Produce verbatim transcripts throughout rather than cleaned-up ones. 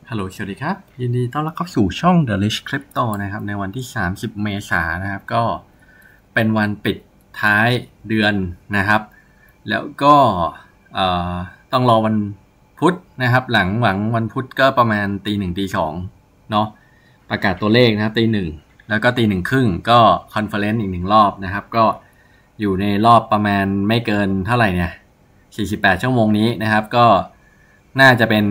ฮัลโหลสวัสดีครับยินดีต้อนรับเข้าสู่ช่อง The Rich Crypto นะครับในวันที่สามสิบเมษายนนะครับก็เป็นวันปิดท้ายเดือนนะครับแล้วก็ต้องรอวันพุธนะครับหลังหวังวันพุธก็ประมาณตีหนึ่งตีสองเนาะประกาศตัวเลขนะครับตีหนึ่งแล้วก็ตีหนึ่งครึ่งก็คอนเฟอเรนซ์อีกหนึ่งรอบนะครับก็อยู่ในรอบประมาณไม่เกินเท่าไหร่เนี่ยสี่สิบแปดชั่วโมงนี้นะครับก็น่าจะเป็น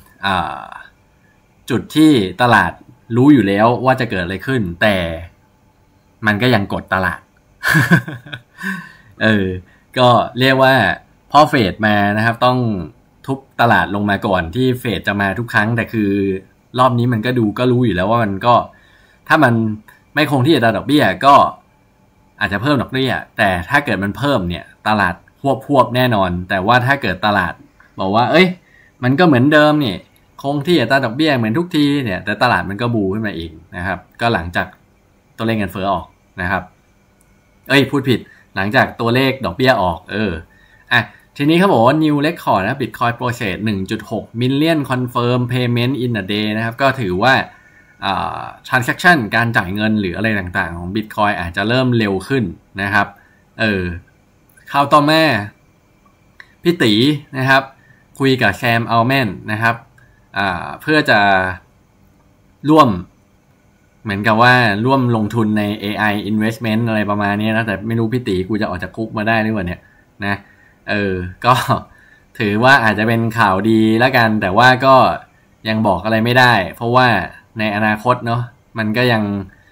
จุดที่ตลาดรู้อยู่แล้วว่าจะเกิดอะไรขึ้นแต่มันก็ยังกดตลาด เออก็เรียกว่าพอเฟดมานะครับต้องทุบตลาดลงมาก่อนที่เฟดจะมาทุกครั้งแต่คือรอบนี้มันก็ดูก็รู้อยู่แล้วว่ามันก็ถ้ามันไม่คงที่อัตราดอกเบี้ยก็อาจจะเพิ่มดอกเบี้ยแต่ถ้าเกิดมันเพิ่มเนี่ยตลาดพวบพวบแน่นอนแต่ว่าถ้าเกิดตลาดบอกว่าเอ้ยมันก็เหมือนเดิมนี่คงที่อัตราดอกเบี้ยเหมือนทุกทีเนี่ยแต่ตลาดมันก็บูขึ้นมาอีกนะครับก็หลังจากตัวเลขเงินเฟ้อออกนะครับเอ้ยพูดผิดหลังจากตัวเลขดอกเบี้ยออกเอออ่ะทีนี้เขาบอกว่า new record นะ Bitcoin process หนึ่งจุดหก million confirm payment in a day นะครับก็ถือว่าอ่า transaction การจ่ายเงินหรืออะไรต่างๆของ Bitcoin อาจจะเริ่มเร็วขึ้นนะครับเออข่าวต่อมาพี่ตีนะครับคุยกับแซมอัลแมนนะครับอ่าเพื่อจะร่วมเหมือนกับว่าร่วมลงทุนใน เอ ไอ investment อะไรประมาณนี้นะแต่ไม่รู้พี่ตีกูจะออกจากคุกมาได้หรือเปล่าเนี่ยนะเออก็ถือว่าอาจจะเป็นข่าวดีแล้วกันแต่ว่าก็ยังบอกอะไรไม่ได้เพราะว่าในอนาคตเนาะมันก็ยัง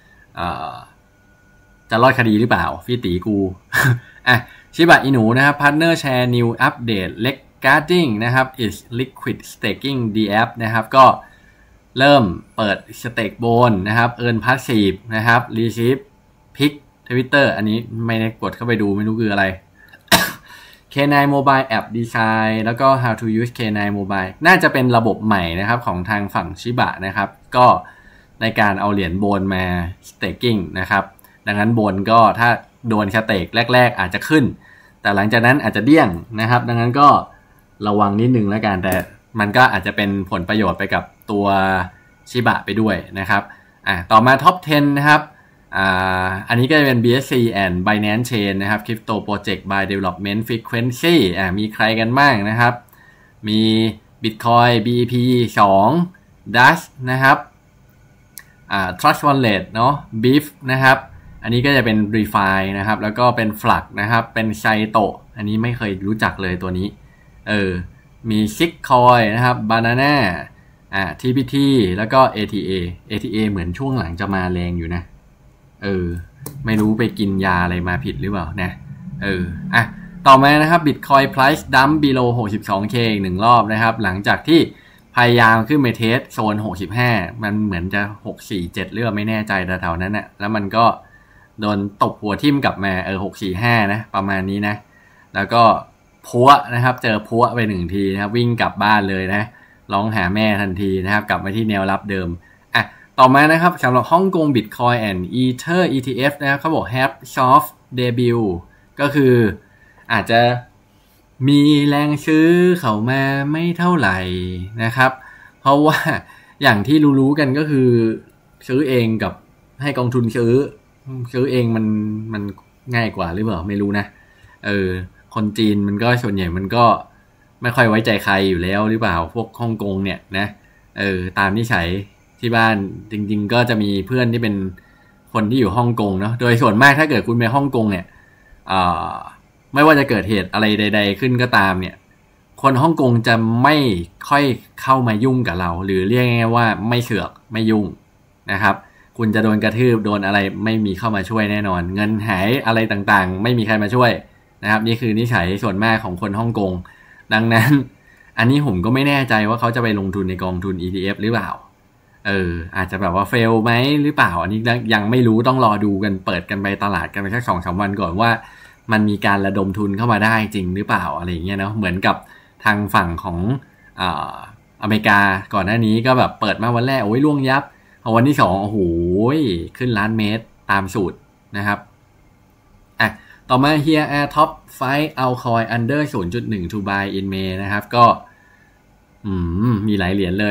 จะรอดคดีหรือเปล่าพี่ตีกู อ่ะชิบะอิหนูนะครับ partner share new update regarding นะครับ is liquid staking ดี แอป นะครับก็เริ่มเปิด stake bone นะครับ earn passive นะครับ receive pick Twitter อันนี้ไม่ได้กดเข้าไปดูไม่รู้คืออะไร เค ไนน์ Mobile App Design แล้วก็ how to use เค ไนน์ Mobile น่าจะเป็นระบบใหม่นะครับของทางฝั่งชิบะนะครับก็ในการเอาเหรียญโบนมา staking นะครับดังนั้นโบนก็ถ้าโดนสเต็กแรกๆอาจจะขึ้นแต่หลังจากนั้นอาจจะเดี้ยงนะครับดังนั้นก็ระวังนิดนึงแล้วกันแต่มันก็อาจจะเป็นผลประโยชน์ไปกับตัวชิบะไปด้วยนะครับอ่ะต่อมาท็อปสิบนะครับอ่าอันนี้ก็จะเป็น บี เอส ซี and Binance Chain นะครับ Crypto Project by Development Frequency อ่ามีใครกันบ้างนะครับมี Bitcoin บี อี พี สอง Dash นะครับอ่า Trust Wallet เนาะ Beef นะครับอันนี้ก็จะเป็น Refi นะครับแล้วก็เป็น Flux นะครับเป็น Saito อันนี้ไม่เคยรู้จักเลยตัวนี้เออมี Sixcoin นะครับ Banana อ่า ที พี ที แล้วก็ เอ ที เอ เอ ที เอ เหมือนช่วงหลังจะมาแรงอยู่นะเออไม่รู้ไปกินยาอะไรมาผิดหรือเปล่านะเอออ่ะต่อมานะครับ Bitcoin Price Dump below หกสิบสองเค อีกหนึ่งรอบนะครับหลังจากที่พยายามขึ้นไปเทสโซนหกสิบห้ามันเหมือนจะหกสี่เจ็ดเรื่องไม่แน่ใจแถวๆนั้นน่ะแล้วมันก็โดนตบหัวทิ่มกลับมาเออหกสี่ห้านะประมาณนี้นะแล้วก็พัวนะครับเจอพัวไปหนึ่งทีนะครับวิ่งกลับบ้านเลยนะร้องหาแม่ทันทีนะครับกลับมาที่แนวรับเดิมอ่ะต่อมานะครับสำหรับฮ่องกง Bitcoin and Ether อี ที เอฟ นะครับเขาบอก have soft debut ก็คืออาจจะมีแรงซื้อเข้ามาไม่เท่าไหร่นะครับเพราะว่าอย่างที่รู้ๆกันก็คือซื้อเองกับให้กองทุนซื้อซื้อเองมันมันง่ายกว่าหรือเปล่าไม่รู้นะเออคนจีนมันก็ส่วนใหญ่มันก็ไม่ค่อยไว้ใจใครอยู่แล้วหรือเปล่าพวกฮ่องกงเนี่ยนะเออตามนิสัยที่บ้านจริงๆก็จะมีเพื่อนที่เป็นคนที่อยู่ฮ่องกงเนาะโดยส่วนมากถ้าเกิดคุณไปฮ่องกงเนี่ยอ่าไม่ว่าจะเกิดเหตุอะไรใดๆขึ้นก็ตามเนี่ยคนฮ่องกงจะไม่ค่อยเข้ามายุ่งกับเราหรือเรียกง่ายๆว่าไม่เสือกไม่ยุ่งนะครับคุณจะโดนกระทืบโดนอะไรไม่มีเข้ามาช่วยแน่นอนเงินหายอะไรต่างๆไม่มีใครมาช่วยนะครับนี่คือนิสัยส่วนมากของคนฮ่องกงดังนั้นอันนี้ผมก็ไม่แน่ใจว่าเขาจะไปลงทุนในกองทุน อี ที เอฟ หรือเปล่าเอออาจจะแบบว่าเฟลไหมหรือเปล่าอันนี้ยังไม่รู้ต้องรอดูกันเปิดกันไปตลาดกันไปสัก สองถึงสาม วันก่อนว่ามันมีการระดมทุนเข้ามาได้จริงหรือเปล่าอะไรอย่างเงี้ยเนาะเหมือนกับทางฝั่งของอ่าอเมริกาก่อนหน้านี้ก็แบบเปิดมาวันแรกโอ้ยล่วงยับพอวันที่สองโอ้โหขึ้นล้านเมตรตามสูตรนะครับอ่ะต่อมา here are top five altcoin under ศูนย์จุดหนึ่ง to buy in May นะครับก็อืมมีหลายเหรียญเลย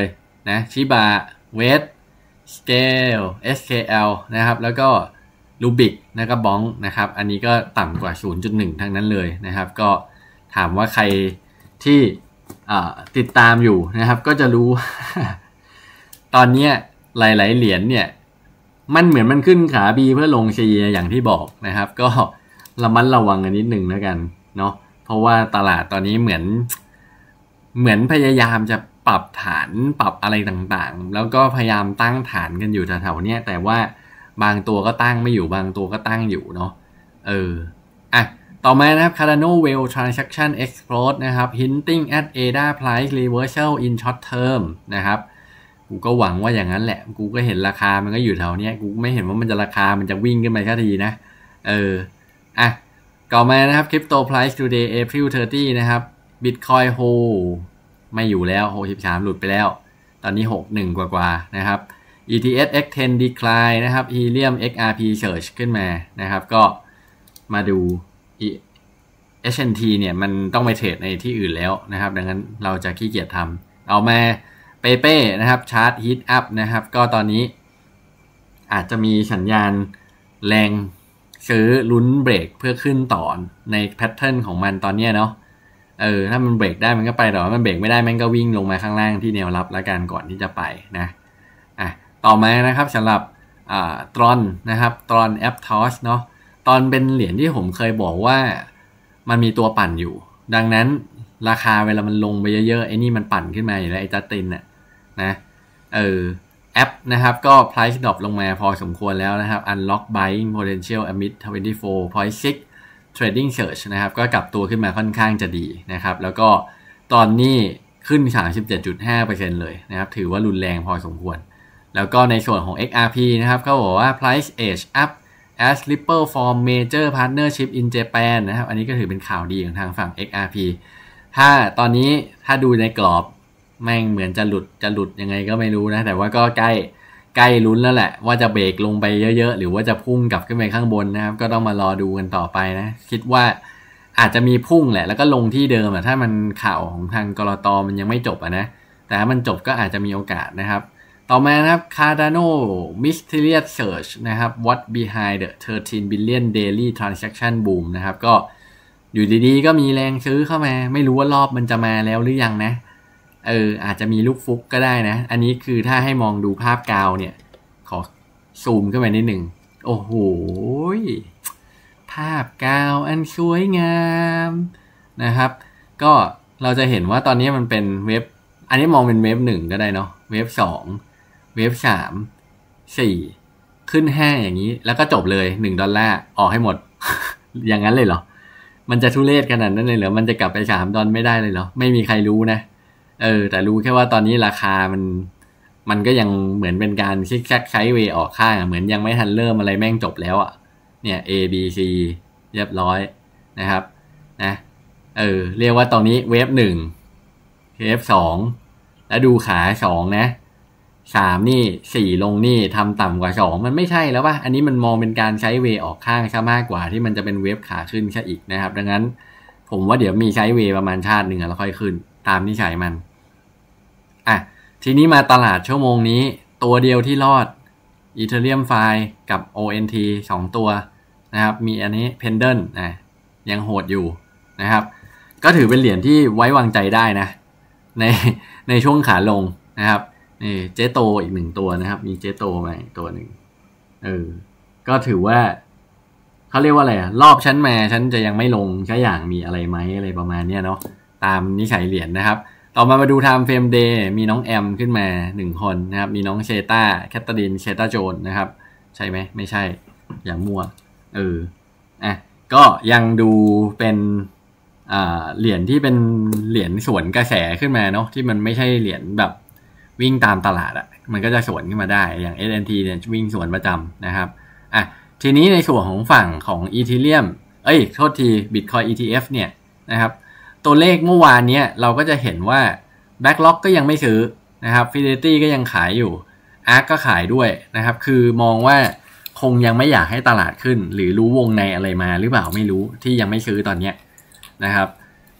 นะชิบะเวทสเกล เอส เค แอล นะครับแล้วก็รูบิกนะครับบ้องนะครับอันนี้ก็ต่ำกว่า ศูนย์จุดหนึ่ง ทั้งนั้นเลยนะครับก็ถามว่าใครที่ติดตามอยู่นะครับก็จะรู้ ตอนนี้หลายๆเหรียญเนี่ยมันเหมือนมันขึ้นขา B เพื่อลง C อย่างที่บอกนะครับก็ระมัดระวังกันนิดหนึ่งแล้วกันเนาะเพราะว่าตลาดตอนนี้เหมือนเหมือนพยายามจะปรับฐานปรับอะไรต่างๆแล้วก็พยายามตั้งฐานกันอยู่แถวๆนี้แต่ว่าบางตัวก็ตั้งไม่อยู่บางตัวก็ตั้งอยู่เนาะเอออ่ะต่อมานะครับ Cardano Well Transaction Explode นะครับ Hinting at เอ ดี เอ Price Reversal in Short Term นะครับกูก็หวังว่าอย่างนั้นแหละกูก็เห็นราคามันก็อยู่แถวเนี้ยกูไม่เห็นว่ามันจะราคามันจะวิ่งขึ้นไปสักทีนะเอออ่ะต่อมานะครับ Crypto Price Today April สามสิบนะครับ Bitcoin Hold ไม่อยู่แล้วหกสิบสามหลุดไปแล้วตอนนี้หกสิบเอ็ดกว่าๆนะครับ อี ที เอส เอ็กซ์ สิบ Decline นะครับ Helium เอ็กซ์ อาร์ พี Search ขึ้นมานะครับก็มาดู เอช เอ็น ที เนี่ยมันต้องไปเทรดในที่อื่นแล้วนะครับดังนั้นเราจะขี้เกียจทำเอามาเปเป้นะครับชาร์ตฮีทอัพนะครับก็ตอนนี้อาจจะมีสัญญาณแรงซื้อลุ้นเบรกเพื่อขึ้นต่อในแพทเทิร์นของมันตอนนี้เนาะเออถ้ามันเบรกได้มันก็ไปแต่ว่ามันเบรกไม่ได้มันก็วิ่งลงมาข้างล่างที่แนวรับแล้วกันก่อนที่จะไปนะอ่ะต่อมานะครับสำหรับอ่าตรอนนะครับตรอนแอปทอสเนาะตอนเป็นเหรียญที่ผมเคยบอกว่ามันมีตัวปั่นอยู่ดังนั้นราคาเวลามันลงไปเยอะๆไอ้นี่มันปั่นขึ้นมาอยู่แล้วไอ้จัสตินน่ะนะเออแอปนะครับก็ price drop ลงมาพอสมควรแล้วนะครับ unlock buying potential amid ยี่สิบสี่ point หก trading surge นะครับก็กลับตัวขึ้นมาค่อนข้างจะดีนะครับแล้วก็ตอนนี้ขึ้น สามสิบเจ็ดจุดห้าเปอร์เซ็นต์ เลยนะครับถือว่ารุนแรงพอสมควรแล้วก็ในส่วนของ เอ็กซ์ อาร์ พี นะครับเขาบอกว่า price edge up as Ripple form major partnership in Japan นะครับอันนี้ก็ถือเป็นข่าวดีของทางฝั่ง เอ็กซ์ อาร์ พี ถ้าตอนนี้ถ้าดูในกรอบแม่งเหมือนจะหลุดจะหลุดยังไงก็ไม่รู้นะแต่ว่าก็ใกล้ใกล้ลุ้นแล้วแหละว่าจะเบรกลงไปเยอะๆหรือว่าจะพุ่งกลับขึ้นไปข้างบนนะครับก็ต้องมารอดูกันต่อไปนะคิดว่าอาจจะมีพุ่งแหละแล้วก็ลงที่เดิมอะถ้ามันข่าวของทางกลต.มันยังไม่จบอะนะแต่ถ้ามันจบก็อาจจะมีโอกาสนะครับต่อมานะครับ Cardano Mysterious Search นะครับ What behind the สิบสาม billion daily transaction boom นะครับก็อยู่ดีๆก็มีแรงซื้อเข้ามาไม่รู้ว่ารอบมันจะมาแล้วหรือยังนะเอออาจจะมีลูกฟุกก็ได้นะอันนี้คือถ้าให้มองดูภาพกาวเนี่ยขอซูมขึ้นไปนิดหนึ่งโอ้โหภาพกาวอันสวยงามนะครับก็เราจะเห็นว่าตอนนี้มันเป็นเว็บอันนี้มองเป็นเว็บหนึ่งก็ได้เนาะเว็บสองเว็บสามสี่ขึ้นห้าอย่างนี้แล้วก็จบเลยหนึ่งดอลลาร์ออกให้หมด อย่างนั้นเลยเหรอมันจะทุเรศขนาดนั้นเลยเหรอมันจะกลับไปสามดอลไม่ได้เลยเหรอไม่มีใครรู้นะเออแต่รู้แค่ว่าตอนนี้ราคามันมันก็ยังเหมือนเป็นการซิกแซกไซด์เวย์ออกข้างเหมือนยังไม่ทันเริ่มอะไรแม่งจบแล้วอ่ะเนี่ย A B C เรียบร้อยนะครับนะเออเรียกว่าตอนนี้เวฟหนึ่งเวฟสองแล้วดูขาสองนะสามนี่สี่ลงนี่ทำต่ำกว่าสองมันไม่ใช่แล้วป่ะอันนี้มันมองเป็นการใช้เวย์ออกข้างซะมากกว่าที่มันจะเป็นเวฟขาขึ้นซะอีกนะครับดังนั้นผมว่าเดี๋ยวมีใช้เวย์ประมาณชาติหนึ่งแล้วค่อยขึ้นตามนิสัยมันอ่ะทีนี้มาตลาดชั่วโมงนี้ตัวเดียวที่รอด Ethereum Fi กับ โอ เอ็น ที สองตัวนะครับมีอันนี้ Pendant นะยังโหดอยู่นะครับก็ถือเป็นเหรียญที่ไว้วางใจได้นะในในช่วงขาลงนะครับนี่เจโตอีกหนึ่งตัวนะครับมีเจโตมาอีกตัวหนึ่งเออก็ถือว่าเขาเรียกว่าอะไรอะรอบชั้นมาชั้นจะยังไม่ลงแค่อย่างมีอะไรไหมอะไรประมาณนี้เนาะตามนิสัยเหรียญนะครับต่อมามาดู Time Frame Day มีน้องแอมขึ้นมาหนึ่งคนนะครับมีน้องเชต้าแคทเธอรีนเชต้าโจนนะครับใช่ไหมไม่ใช่อย่างมั่วเอออ่ะก็ยังดูเป็นอ่าเหรียญที่เป็นเหรียญสวนกระแสขึ้นมาเนาะที่มันไม่ใช่เหรียญแบบวิ่งตามตลาดอ่ะมันก็จะสวนขึ้นมาได้อย่าง เอส แอนด์ ที เนี่ยวิ่งสวนประจำนะครับอ่ะทีนี้ในส่วนของฝั่งของ Ethereum เอ้ยโทษที Bitcoin อี ที เอฟ เนี่ยนะครับตัวเลขเมื่อวานนี้เราก็จะเห็นว่า Backlog ก็ยังไม่ซื้อนะครับ Fidelity ก็ยังขายอยู่ Arc ก็ขายด้วยนะครับคือมองว่าคงยังไม่อยากให้ตลาดขึ้นหรือรู้วงในอะไรมาหรือเปล่าไม่รู้ที่ยังไม่ซื้อตอนนี้นะครับ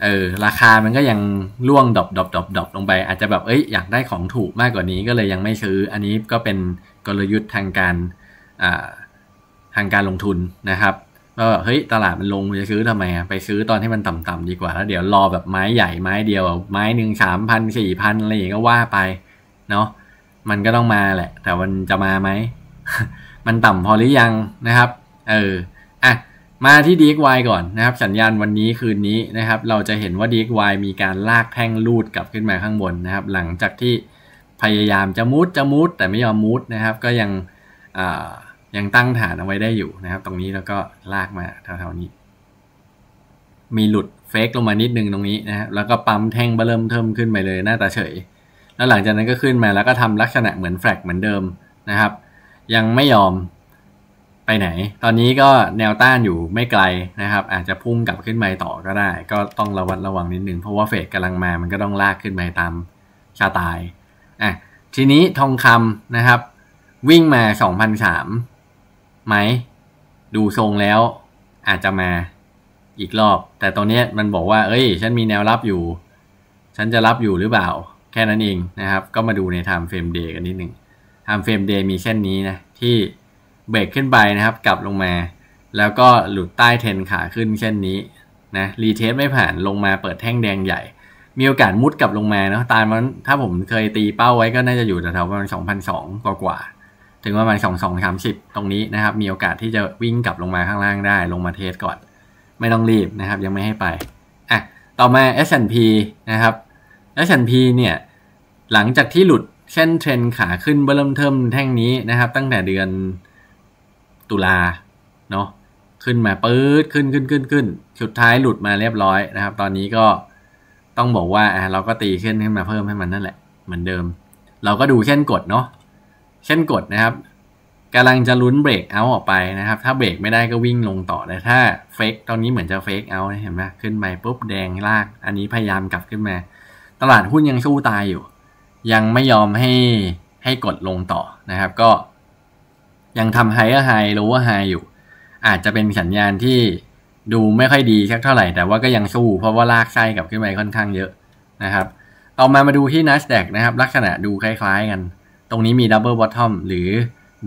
เออราคามันก็ยังร่วงดรอปดรอปดรอปดรอปลงไปอาจจะแบบเอ้ยอยากได้ของถูกมากกว่านี้ก็เลยยังไม่ซื้ออันนี้ก็เป็นกลยุทธ์ทางการอ่าทางการลงทุนนะครับก็เฮ้ยตลาดมันลงจะซื้อทำไมอ่ะไปซื้อตอนที่มันต่ำๆดีกว่าแล้วเดี๋ยวรอแบบไม้ใหญ่ไม้เดียวไม้หนึ่งสามพันสี่พันอะไรอย่างเงี้ยก็ว่าไปเนาะมันก็ต้องมาแหละแต่มันจะมาไหม มันต่ำพอหรือยังนะครับเอออ่ะมาที่ ดี เอ็กซ์ วาย ก่อนนะครับสัญญาณวันนี้คืนนี้นะครับเราจะเห็นว่า ดี เอ็กซ์ วาย มีการลากแท่งลูดกลับขึ้นมาข้างบนนะครับหลังจากที่พยายามจะมูดจะมูดแต่ไม่ยอมมูดนะครับก็ยังอ่ายังตั้งฐานเอาไว้ได้อยู่นะครับตรงนี้แล้วก็ลากมาแถวๆนี้มีหลุดเฟกลงมานิดนึงตรงนี้นะแล้วก็ปั๊มแท่งเริ่มเทิมขึ้นไปเลยหน้าตาเฉยแล้วหลังจากนั้นก็ขึ้นมาแล้วก็ทำลักษณะเหมือนแฟลกเหมือนเดิมนะครับยังไม่ยอมไปไหนตอนนี้ก็แนวต้านอยู่ไม่ไกลนะครับอาจจะพุ่งกลับขึ้นมาต่อก็ได้ก็ต้องระวัดระวังนิดนึงเพราะว่าเฟกกำลังมามันก็ต้องลากขึ้นมาตามชาตายอ่ะทีนี้ทองคำนะครับวิ่งมา สองพันสามร้อย ไหมดูทรงแล้วอาจจะมาอีกรอบแต่ตอนนี้มันบอกว่าเอ้ยฉันมีแนวรับอยู่ฉันจะรับอยู่หรือเปล่าแค่นั้นเองนะครับก็มาดูใน Time Frame Day กันนิดนึง Time Frame Day มีเส้นนี้นะที่เบรกขึ้นไปนะครับกลับลงมาแล้วก็หลุดใต้เทรนขาขึ้นเช่นนี้นะรีเทสไม่ผ่านลงมาเปิดแท่งแดงใหญ่มีโอกาสมุดกลับลงมาเนาะตามมันถ้าผมเคยตีเป้าไว้ก็น่าจะอยู่แถวๆประมาณ สองพันสองร้อย กว่าๆถึงประมาณ สองพันสองร้อยสามสิบ ตรงนี้นะครับมีโอกาสที่จะวิ่งกลับลงมาข้างล่างได้ลงมาเทสก่อนไม่ต้องรีบนะครับยังไม่ให้ไปอ่ะต่อมา เอส แอนด์ พี นะครับ เอส แอนด์ พี เนี่ยหลังจากที่หลุดเส้นเทรนขาขึ้นเริ่มเทิมแท่งนี้นะครับตั้งแต่เดือนตุลาเนาะขึ้นมาปื๊ดขึ้นขึ้นขึ้นขึ้นสุดท้ายหลุดมาเรียบร้อยนะครับตอนนี้ก็ต้องบอกว่าอ่ะเราก็ตีเส้นขึ้นมาเพิ่มให้มันนั่นแหละเหมือนเดิมเราก็ดูเส้นกดเนาะเส้นกดนะครับกำลังจะลุ้นเบรกเอาท์ออกไปนะครับถ้าเบรกไม่ได้ก็วิ่งลงต่อแต่ถ้าเฟกตอนนี้เหมือนจะเฟกเอาท์เห็นไหมขึ้นไปปุ๊บแดงลากอันนี้พยายามกลับขึ้นมาตลาดหุ้นยังสู้ตายอยู่ยังไม่ยอมให้ให้กดลงต่อนะครับก็ยังทำไฮเออร์ไฮโลเวอร์ไฮอยู่อาจจะเป็นสัญญาณที่ดูไม่ค่อยดีสักเท่าไหร่แต่ว่าก็ยังสู้เพราะว่าลากไส้กลับขึ้นไปค่อนข้างเยอะนะครับต่อมามาดูที่ Nasdaq นะครับลักษณะดูคล้ายๆกันตรงนี้มี Double Bottom หรือ V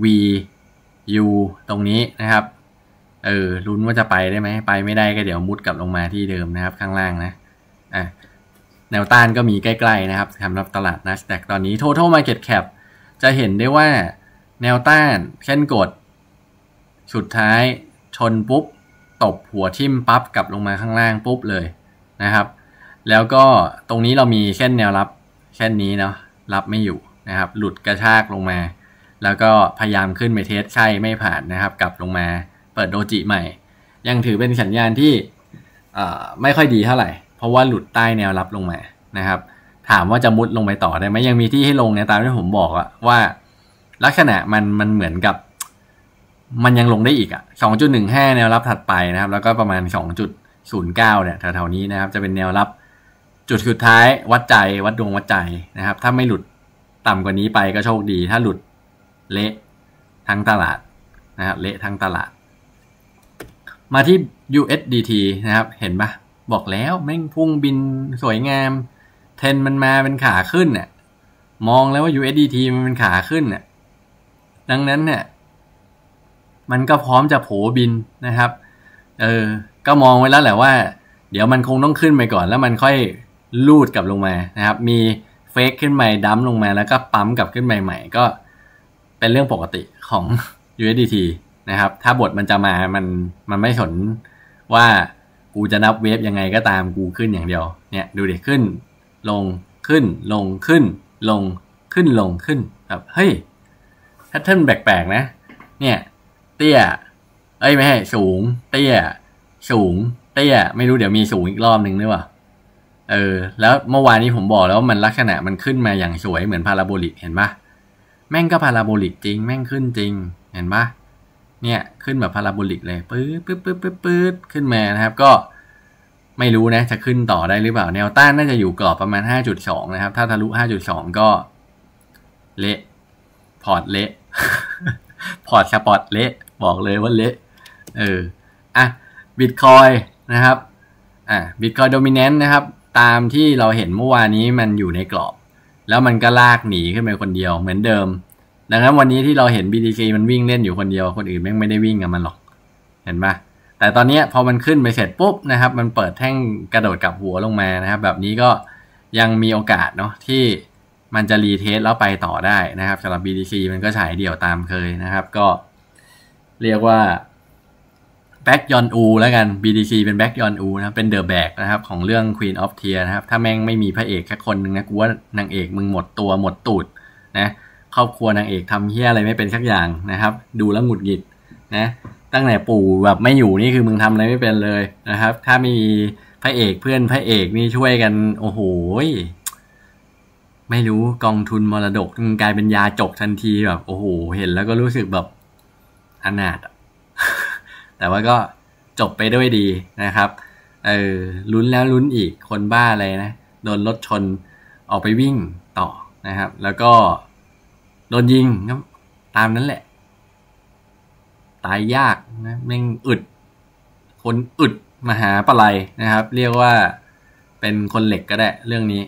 U ตรงนี้นะครับเออลุ้นว่าจะไปได้ไหมไปไม่ได้ก็เดี๋ยวมุดกลับลงมาที่เดิมนะครับข้างล่างนะอ่ะแนวต้านก็มีใกล้ๆนะครับสำหรับตลาด Nasdaq ตอนนี้ Total Market Cap จะเห็นได้ว่าแนวต้านเส้นกดสุดท้ายชนปุ๊บตบหัวทิ่มปั๊บกลับลงมาข้างล่างปุ๊บเลยนะครับแล้วก็ตรงนี้เรามีเส้นแนวรับเส้นนี้เนาะรับไม่อยู่นะครับหลุดกระชากลงมาแล้วก็พยายามขึ้นไปเทสใช่ไม่ผ่านนะครับกลับลงมาเปิดโดจิใหม่ยังถือเป็นสัญญาณที่ไม่ค่อยดีเท่าไหร่เพราะว่าหลุดใต้แนวรับลงมานะครับถามว่าจะมุดลงไปต่อได้ไหมยังมีที่ให้ลงเนี่ยตามที่ผมบอกอะว่าลักษณะมันมันเหมือนกับมันยังลงได้อีกอะ สองจุดหนึ่งห้า แนวรับถัดไปนะครับแล้วก็ประมาณ สองจุดศูนย์เก้า เนี่ยแถวๆนี้นะครับจะเป็นแนวรับจุดสุดท้ายวัดใจวัดดวงวัดใจนะครับถ้าไม่หลุดต่ำกว่านี้ไปก็โชคดีถ้าหลุดเละทั้งตลาดนะครับเละทั้งตลาดมาที่ ยู เอส ดี ที นะครับเห็นปะบอกแล้วแม่งพุ่งบินสวยงามเทรนมันมาเป็นขาขึ้นน่ะมองแล้วว่า ยู เอส ดี ที มันเป็นขาขึ้นน่ะดังนั้นเนี่ยมันก็พร้อมจะโผบินนะครับเออก็มองไว้แล้วแหละว่าเดี๋ยวมันคงต้องขึ้นไปก่อนแล้วมันค่อยลูดกลับลงมานะครับมีเฟกขึ้นมาดั้มลงมาแล้วก็ปั๊มกลับขึ้นใหม่ๆก็เป็นเรื่องปกติของ ยู เอส ดี ที นะครับถ้าบทมันจะมามันมันไม่สนว่ากูจะนับเวฟยังไงก็ตามกูขึ้นอย่างเดียวเนี่ยดูดิขึ้นลงขึ้นลงขึ้นลงขึ้นลงขึ้นแบบเฮ้ยแพทเทิร์นแปลกๆนะเนี่ยเตี้ยเอ้ยไม่ใช่สูงเตี้ยสูงเตี้ยไม่รู้เดี๋ยวมีสูงอีกรอบนึงหรือเปล่าเออแล้วเมื่อวานนี้ผมบอกแล้วมันลักษณะมันขึ้นมาอย่างสวยเหมือนพาราโบลิกเห็นปะแม่งก็พาราโบลิกจริงแม่งขึ้นจริงเห็นปะเนี่ยขึ้นแบบพาราโบลิกเลยปื๊ดปื๊ดปื๊ดปื๊ดปื๊ดขึ้นมานะครับก็ไม่รู้นะจะขึ้นต่อได้หรือเปล่าแนวต้านน่าจะอยู่กรอบประมาณ ห้าจุดสอง นะครับถ้าทะลุ ห้าจุดสอง ก็เละพอร์ตเละ พอร์ตสปอตเละบอกเลยว่าเละเอออ่ะบิตคอยนะครับอ่ะ Bitcoin Dominance นะครับตามที่เราเห็นเมื่อวานนี้มันอยู่ในกรอบแล้วมันก็ลากหนีขึ้นไปคนเดียวเหมือนเดิมดังนั้นวันนี้ที่เราเห็น บี ที ซี มันวิ่งเล่นอยู่คนเดียวคนอื่นแม่งไม่ได้วิ่งกับมันหรอกเห็นปะแต่ตอนนี้พอมันขึ้นไปเสร็จปุ๊บนะครับมันเปิดแท่งกระโดดกลับหัวลงมานะครับแบบนี้ก็ยังมีโอกาสเนาะที่มันจะรีเทสแล้วไปต่อได้นะครับสำหรับ บี ที ซี มันก็ฉายเดี่ยวตามเคยนะครับก็เรียกว่าแบ็กยอนอูแล้วกัน บี ที ซี เป็นแบ็กยอนอูนะเป็นเดอะแบกนะครับของเรื่อง Queen of Tears นะครับถ้าแม่งไม่มีพระเอกแค่คนนึงนะกูว่านางเอกมึงหมดตัวหมดตูดนะครอบครัวนางเอกทำเหี้ยอะไรไม่เป็นสักอย่างนะครับดูแล้วหงุดหงิดนะตั้งแต่ปู่แบบไม่อยู่นี่คือมึงทำอะไรไม่เป็นเลยนะครับถ้ามีพระเอกเพื่อนพระเอกนี่ช่วยกันโอ้โหไม่รู้กองทุนมรดกมึงกลายเป็นยาจกทันทีแบบโอ้โหเห็นแล้วก็รู้สึกแบบอนาถ แต่ว่าก็จบไปด้วยดีนะครับเออลุ้นแล้วลุ้นอีกคนบ้าอะไรนะโดนรถชนออกไปวิ่งต่อนะครับแล้วก็โดนยิงก็ตามนั้นแหละตายยากนะแม่งอึดคนอึดมหาปลัยนะครับเรียกว่าเป็นคนเหล็กก็ได้เรื่องนี้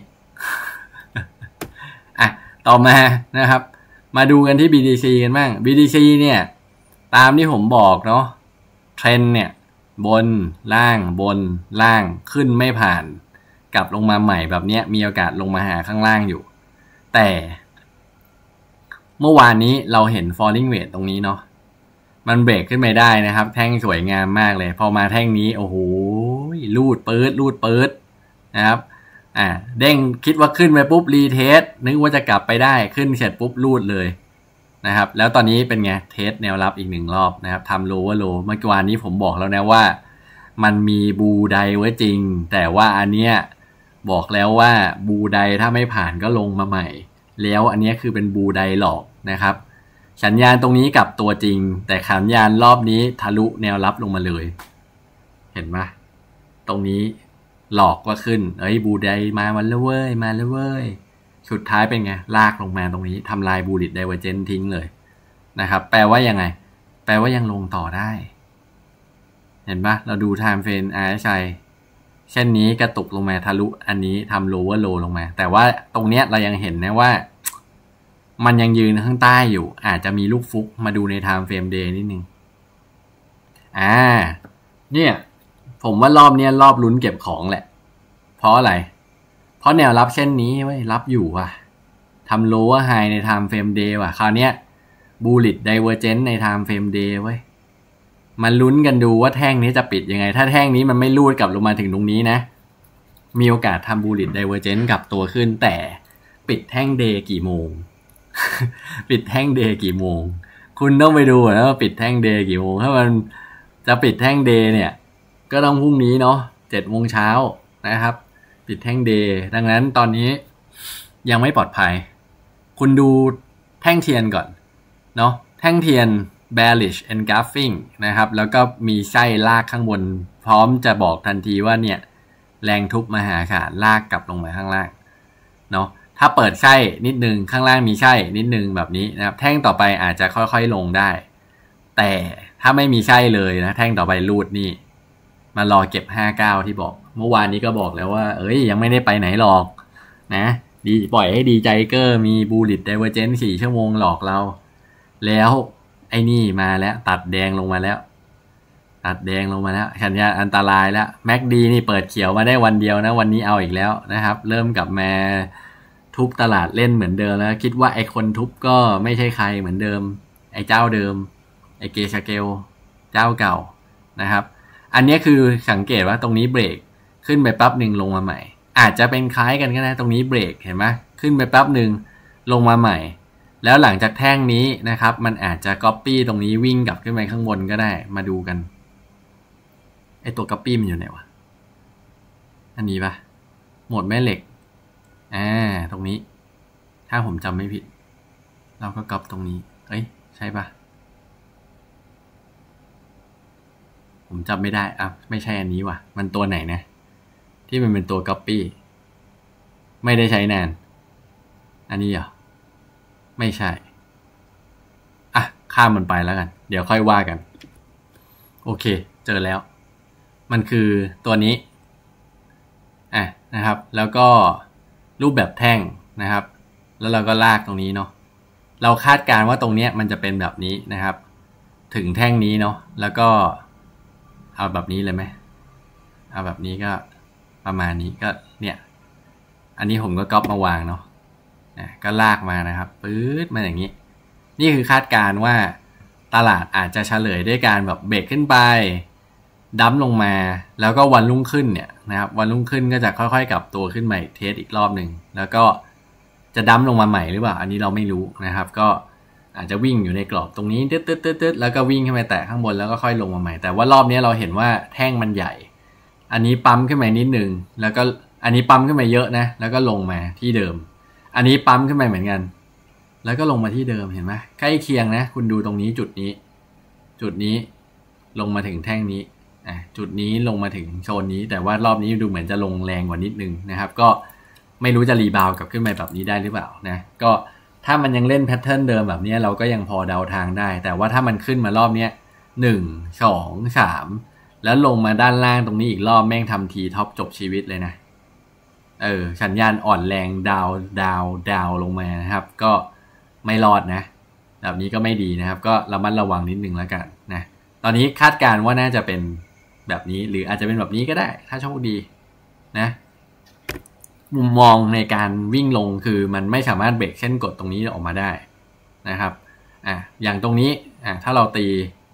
อ่ะต่อมานะครับมาดูกันที่ บี ที ซี กันบ้าง บี ที ซี เนี่ยตามที่ผมบอกเนาะเทรนเนี่ยบนล่างบนล่างขึ้นไม่ผ่านกลับลงมาใหม่แบบนี้มีโอกาสลงมาหาข้างล่างอยู่แต่เมื่อวานนี้เราเห็น falling wedge ตรงนี้เนาะมันเบรกขึ้นไปได้นะครับแท่งสวยงามมากเลยพอมาแท่งนี้โอ้โหลูดปื๊ดลูดปื๊ดนะครับอ่าเด้งคิดว่าขึ้นไปปุ๊บรีเทสนึกว่าจะกลับไปได้ขึ้นเสร็จปุ๊บลูดเลยนะครับแล้วตอนนี้เป็นไงเทสแนวรับอีกหนึ่งรอบนะครับทำโลว่าโลเมื่อวานนี้ผมบอกแล้วนะว่ามันมีบูไดไว้จริงแต่ว่าอันเนี้ยบอกแล้วว่าบูไดถ้าไม่ผ่านก็ลงมาใหม่แล้วอันนี้คือเป็นบูไดหลอกนะครับสัญญาณตรงนี้กับตัวจริงแต่สัญญาณรอบนี้ทะลุแนวรับลงมาเลยเห็นไหมตรงนี้หลอกว่าขึ้นเอ้ยบูไดมาวันแล้วเว้ยมาแล้วเว้ยสุดท้ายเป็นไงลากลงมาตรงนี้ทำลายบูลิตไดเวอร์เจนทิ้งเลยนะครับแปลว่ายังไงแปลว่ายังลงต่อได้เห็นปะเราดู time frame อาร์ เอส ไอ เช่นนี้กระตุกลงมาทะลุอันนี้ทำ lower low ลงมาแต่ว่าตรงเนี้ยเรายังเห็นนะว่ามันยังยืนข้างใต้อยู่อาจจะมีลูกฟุกมาดูใน time frame day นิดนึงอ่าเนี่ยผมว่ารอบเนี้ยรอบลุ้นเก็บของแหละเพราะอะไรเพราะแนวรับเช่นนี้เว้ยรับอยู่ว่ะทำ lower high ใน time frame day ว่ะคราวเนี้ย bullish divergence ใน time frame day เว้ยมันลุ้นกันดูว่าแท่งนี้จะปิดยังไงถ้าแท่งนี้มันไม่ลูดกลับลงมาถึงตรงนี้นะมีโอกาสทำ bullish divergence กลับตัวขึ้นแต่ปิดแท่ง day กี่โมง ปิดแท่ง day กี่โมงคุณต้องไปดูนะว่าปิดแท่ง day กี่โมงถ้ามันจะปิดแท่ง day เนี่ยก็ต้องพรุ่งนี้เนาะเจ็ดโมงเช้านะครับปิดแท่ง day ดังนั้นตอนนี้ยังไม่ปลอดภัยคุณดูแท่งเทียนก่อนเนาะแท่งเทียนbearish engulfing นะครับแล้วก็มีไส้ลากข้างบนพร้อมจะบอกทันทีว่าเนี่ยแรงทุบมหาศาลลากกลับลงมาข้างล่างเนาะถ้าเปิดไส้นิดนึงข้างล่างมีไส้นิดนึงแบบนี้นะครับแท่งต่อไปอาจจะค่อยๆลงได้แต่ถ้าไม่มีไส้เลยนะแท่งต่อไปรูดนี่มารอเก็บห้าเก้าที่บอกเมื่อวานนี้ก็บอกแล้วว่าเอ้ยยังไม่ได้ไปไหนหรอกนะดีปล่อยให้ดีใจเกอร์มี bullish divergence สี่ชั่วโมงหลอกเราแล้วไอ้นี่มาแล้วตัดแดงลงมาแล้วตัดแดงลงมาแล้วสัญญาณอันตรายแล้วแม็กดีนี่เปิดเขียวมาได้วันเดียวนะวันนี้เอาอีกแล้วนะครับเริ่มกลับมาทุบตลาดเล่นเหมือนเดิมแล้วคิดว่าไอ้คนทุบก็ไม่ใช่ใครเหมือนเดิมไอ้เจ้าเดิมไอ้เกชาเกลเจ้าเก่านะครับอันนี้คือสังเกตว่าตรงนี้เบรกขึ้นไปแป๊บหนึ่งลงมาใหม่อาจจะเป็นคล้ายกันก็ได้ตรงนี้เบรกเห็นไหมขึ้นไปแป๊บหนึ่งลงมาใหม่แล้วหลังจากแท่งนี้นะครับมันอาจจะ copy ตรงนี้วิ่งกลับขึ้นไปข้างบนก็ได้มาดูกันไอตัว copy มันอยู่ไหนวะอันนี้ปะหมดแม่เหล็กอ่าตรงนี้ถ้าผมจำไม่ผิดเราก็ก๊อปตรงนี้เอ้ยใช่ปะผมจำไม่ได้อ่ะไม่ใช่อันนี้ว่ะมันตัวไหนนะที่มันเป็นตัว copy ไม่ได้ใช้นานอันนี้เหรอไม่ใช่อ่ะข้ามมันไปแล้วกันเดี๋ยวค่อยว่ากันโอเคเจอแล้วมันคือตัวนี้อ่ะนะครับแล้วก็รูปแบบแท่งนะครับแล้วเราก็ลากตรงนี้เนาะเราคาดการณ์ว่าตรงเนี้ยมันจะเป็นแบบนี้นะครับถึงแท่งนี้เนาะแล้วก็เอาแบบนี้เลยไหมเอาแบบนี้ก็ประมาณนี้ก็เนี่ยอันนี้ผมก็ก๊อปมาวางเนาะอ่ะก็ลากมานะครับปื๊ดมาอย่างนี้นี่คือคาดการณ์ว่าตลาดอาจจะเฉลยด้วยการแบบเบรกขึ้นไปดั้มลงมาแล้วก็วันรุ่งขึ้นเนี่ยนะครับวันรุ่งขึ้นก็จะค่อยๆกลับตัวขึ้นใหม่เทสอีกรอบหนึ่งแล้วก็จะดั้มลงมาใหม่หรือเปล่าอันนี้เราไม่รู้นะครับก็อาจจะวิ่งอยู่ในกรอบตรงนี้ตึ๊ดตึ๊ดตึ๊ดตึ๊ดแล้วก็วิ่งขึ้นไปแตะข้างบนแล้วก็ค่อยลงมาใหม่แต่ว่ารอบนี้เราเห็นว่าแท่งมันใหญ่อันนี้ปั๊มขึ้นมานิดนึงแล้วก็อันนี้ปั๊มขึ้นมาเยอะนะแล้วก็ลงมาที่เดิมอันนี้ปั๊มขึ้นมาเหมือนกันแล้วก็ลงมาที่เดิมเห็นไหมใกล้เคียงนะคุณดูตรงนี้จุดนี้จุดนี้ลงมาถึงแท่งนี้อ่ะจุดนี้ลงมาถึงโซนนี้แต่ว่ารอบนี้ดูเหมือนจะลงแรงกว่านิดนึงนะครับก็ไม่รู้จะรีบาวกลับขึ้นไปแบบนี้ได้หรือเปล่านะก็ถ้ามันยังเล่นแพทเทิร์นเดิมแบบนี้เราก็ยังพอเดาทางได้แต่ว่าถ้ามันขึ้นมารอบนี้หนึ่ง สอง สามแล้วลงมาด้านล่างตรงนี้อีกรอบแม่งทำทีท็อปจบชีวิตเลยนะเออสัญญาณอ่อนแรงดาวดาวดาวลงมานะครับก็ไม่รอดนะแบบนี้ก็ไม่ดีนะครับก็ระมัดระวังนิดนึงแล้วกันนะตอนนี้คาดการณ์ว่าน่าจะเป็นแบบนี้หรืออาจจะเป็นแบบนี้ก็ได้ถ้าโชคดีนะมุมมองในการวิ่งลงคือมันไม่สามารถเบรกเส้นกดตรงนี้ออกมาได้นะครับอ่ะอย่างตรงนี้อ่ะถ้าเราตี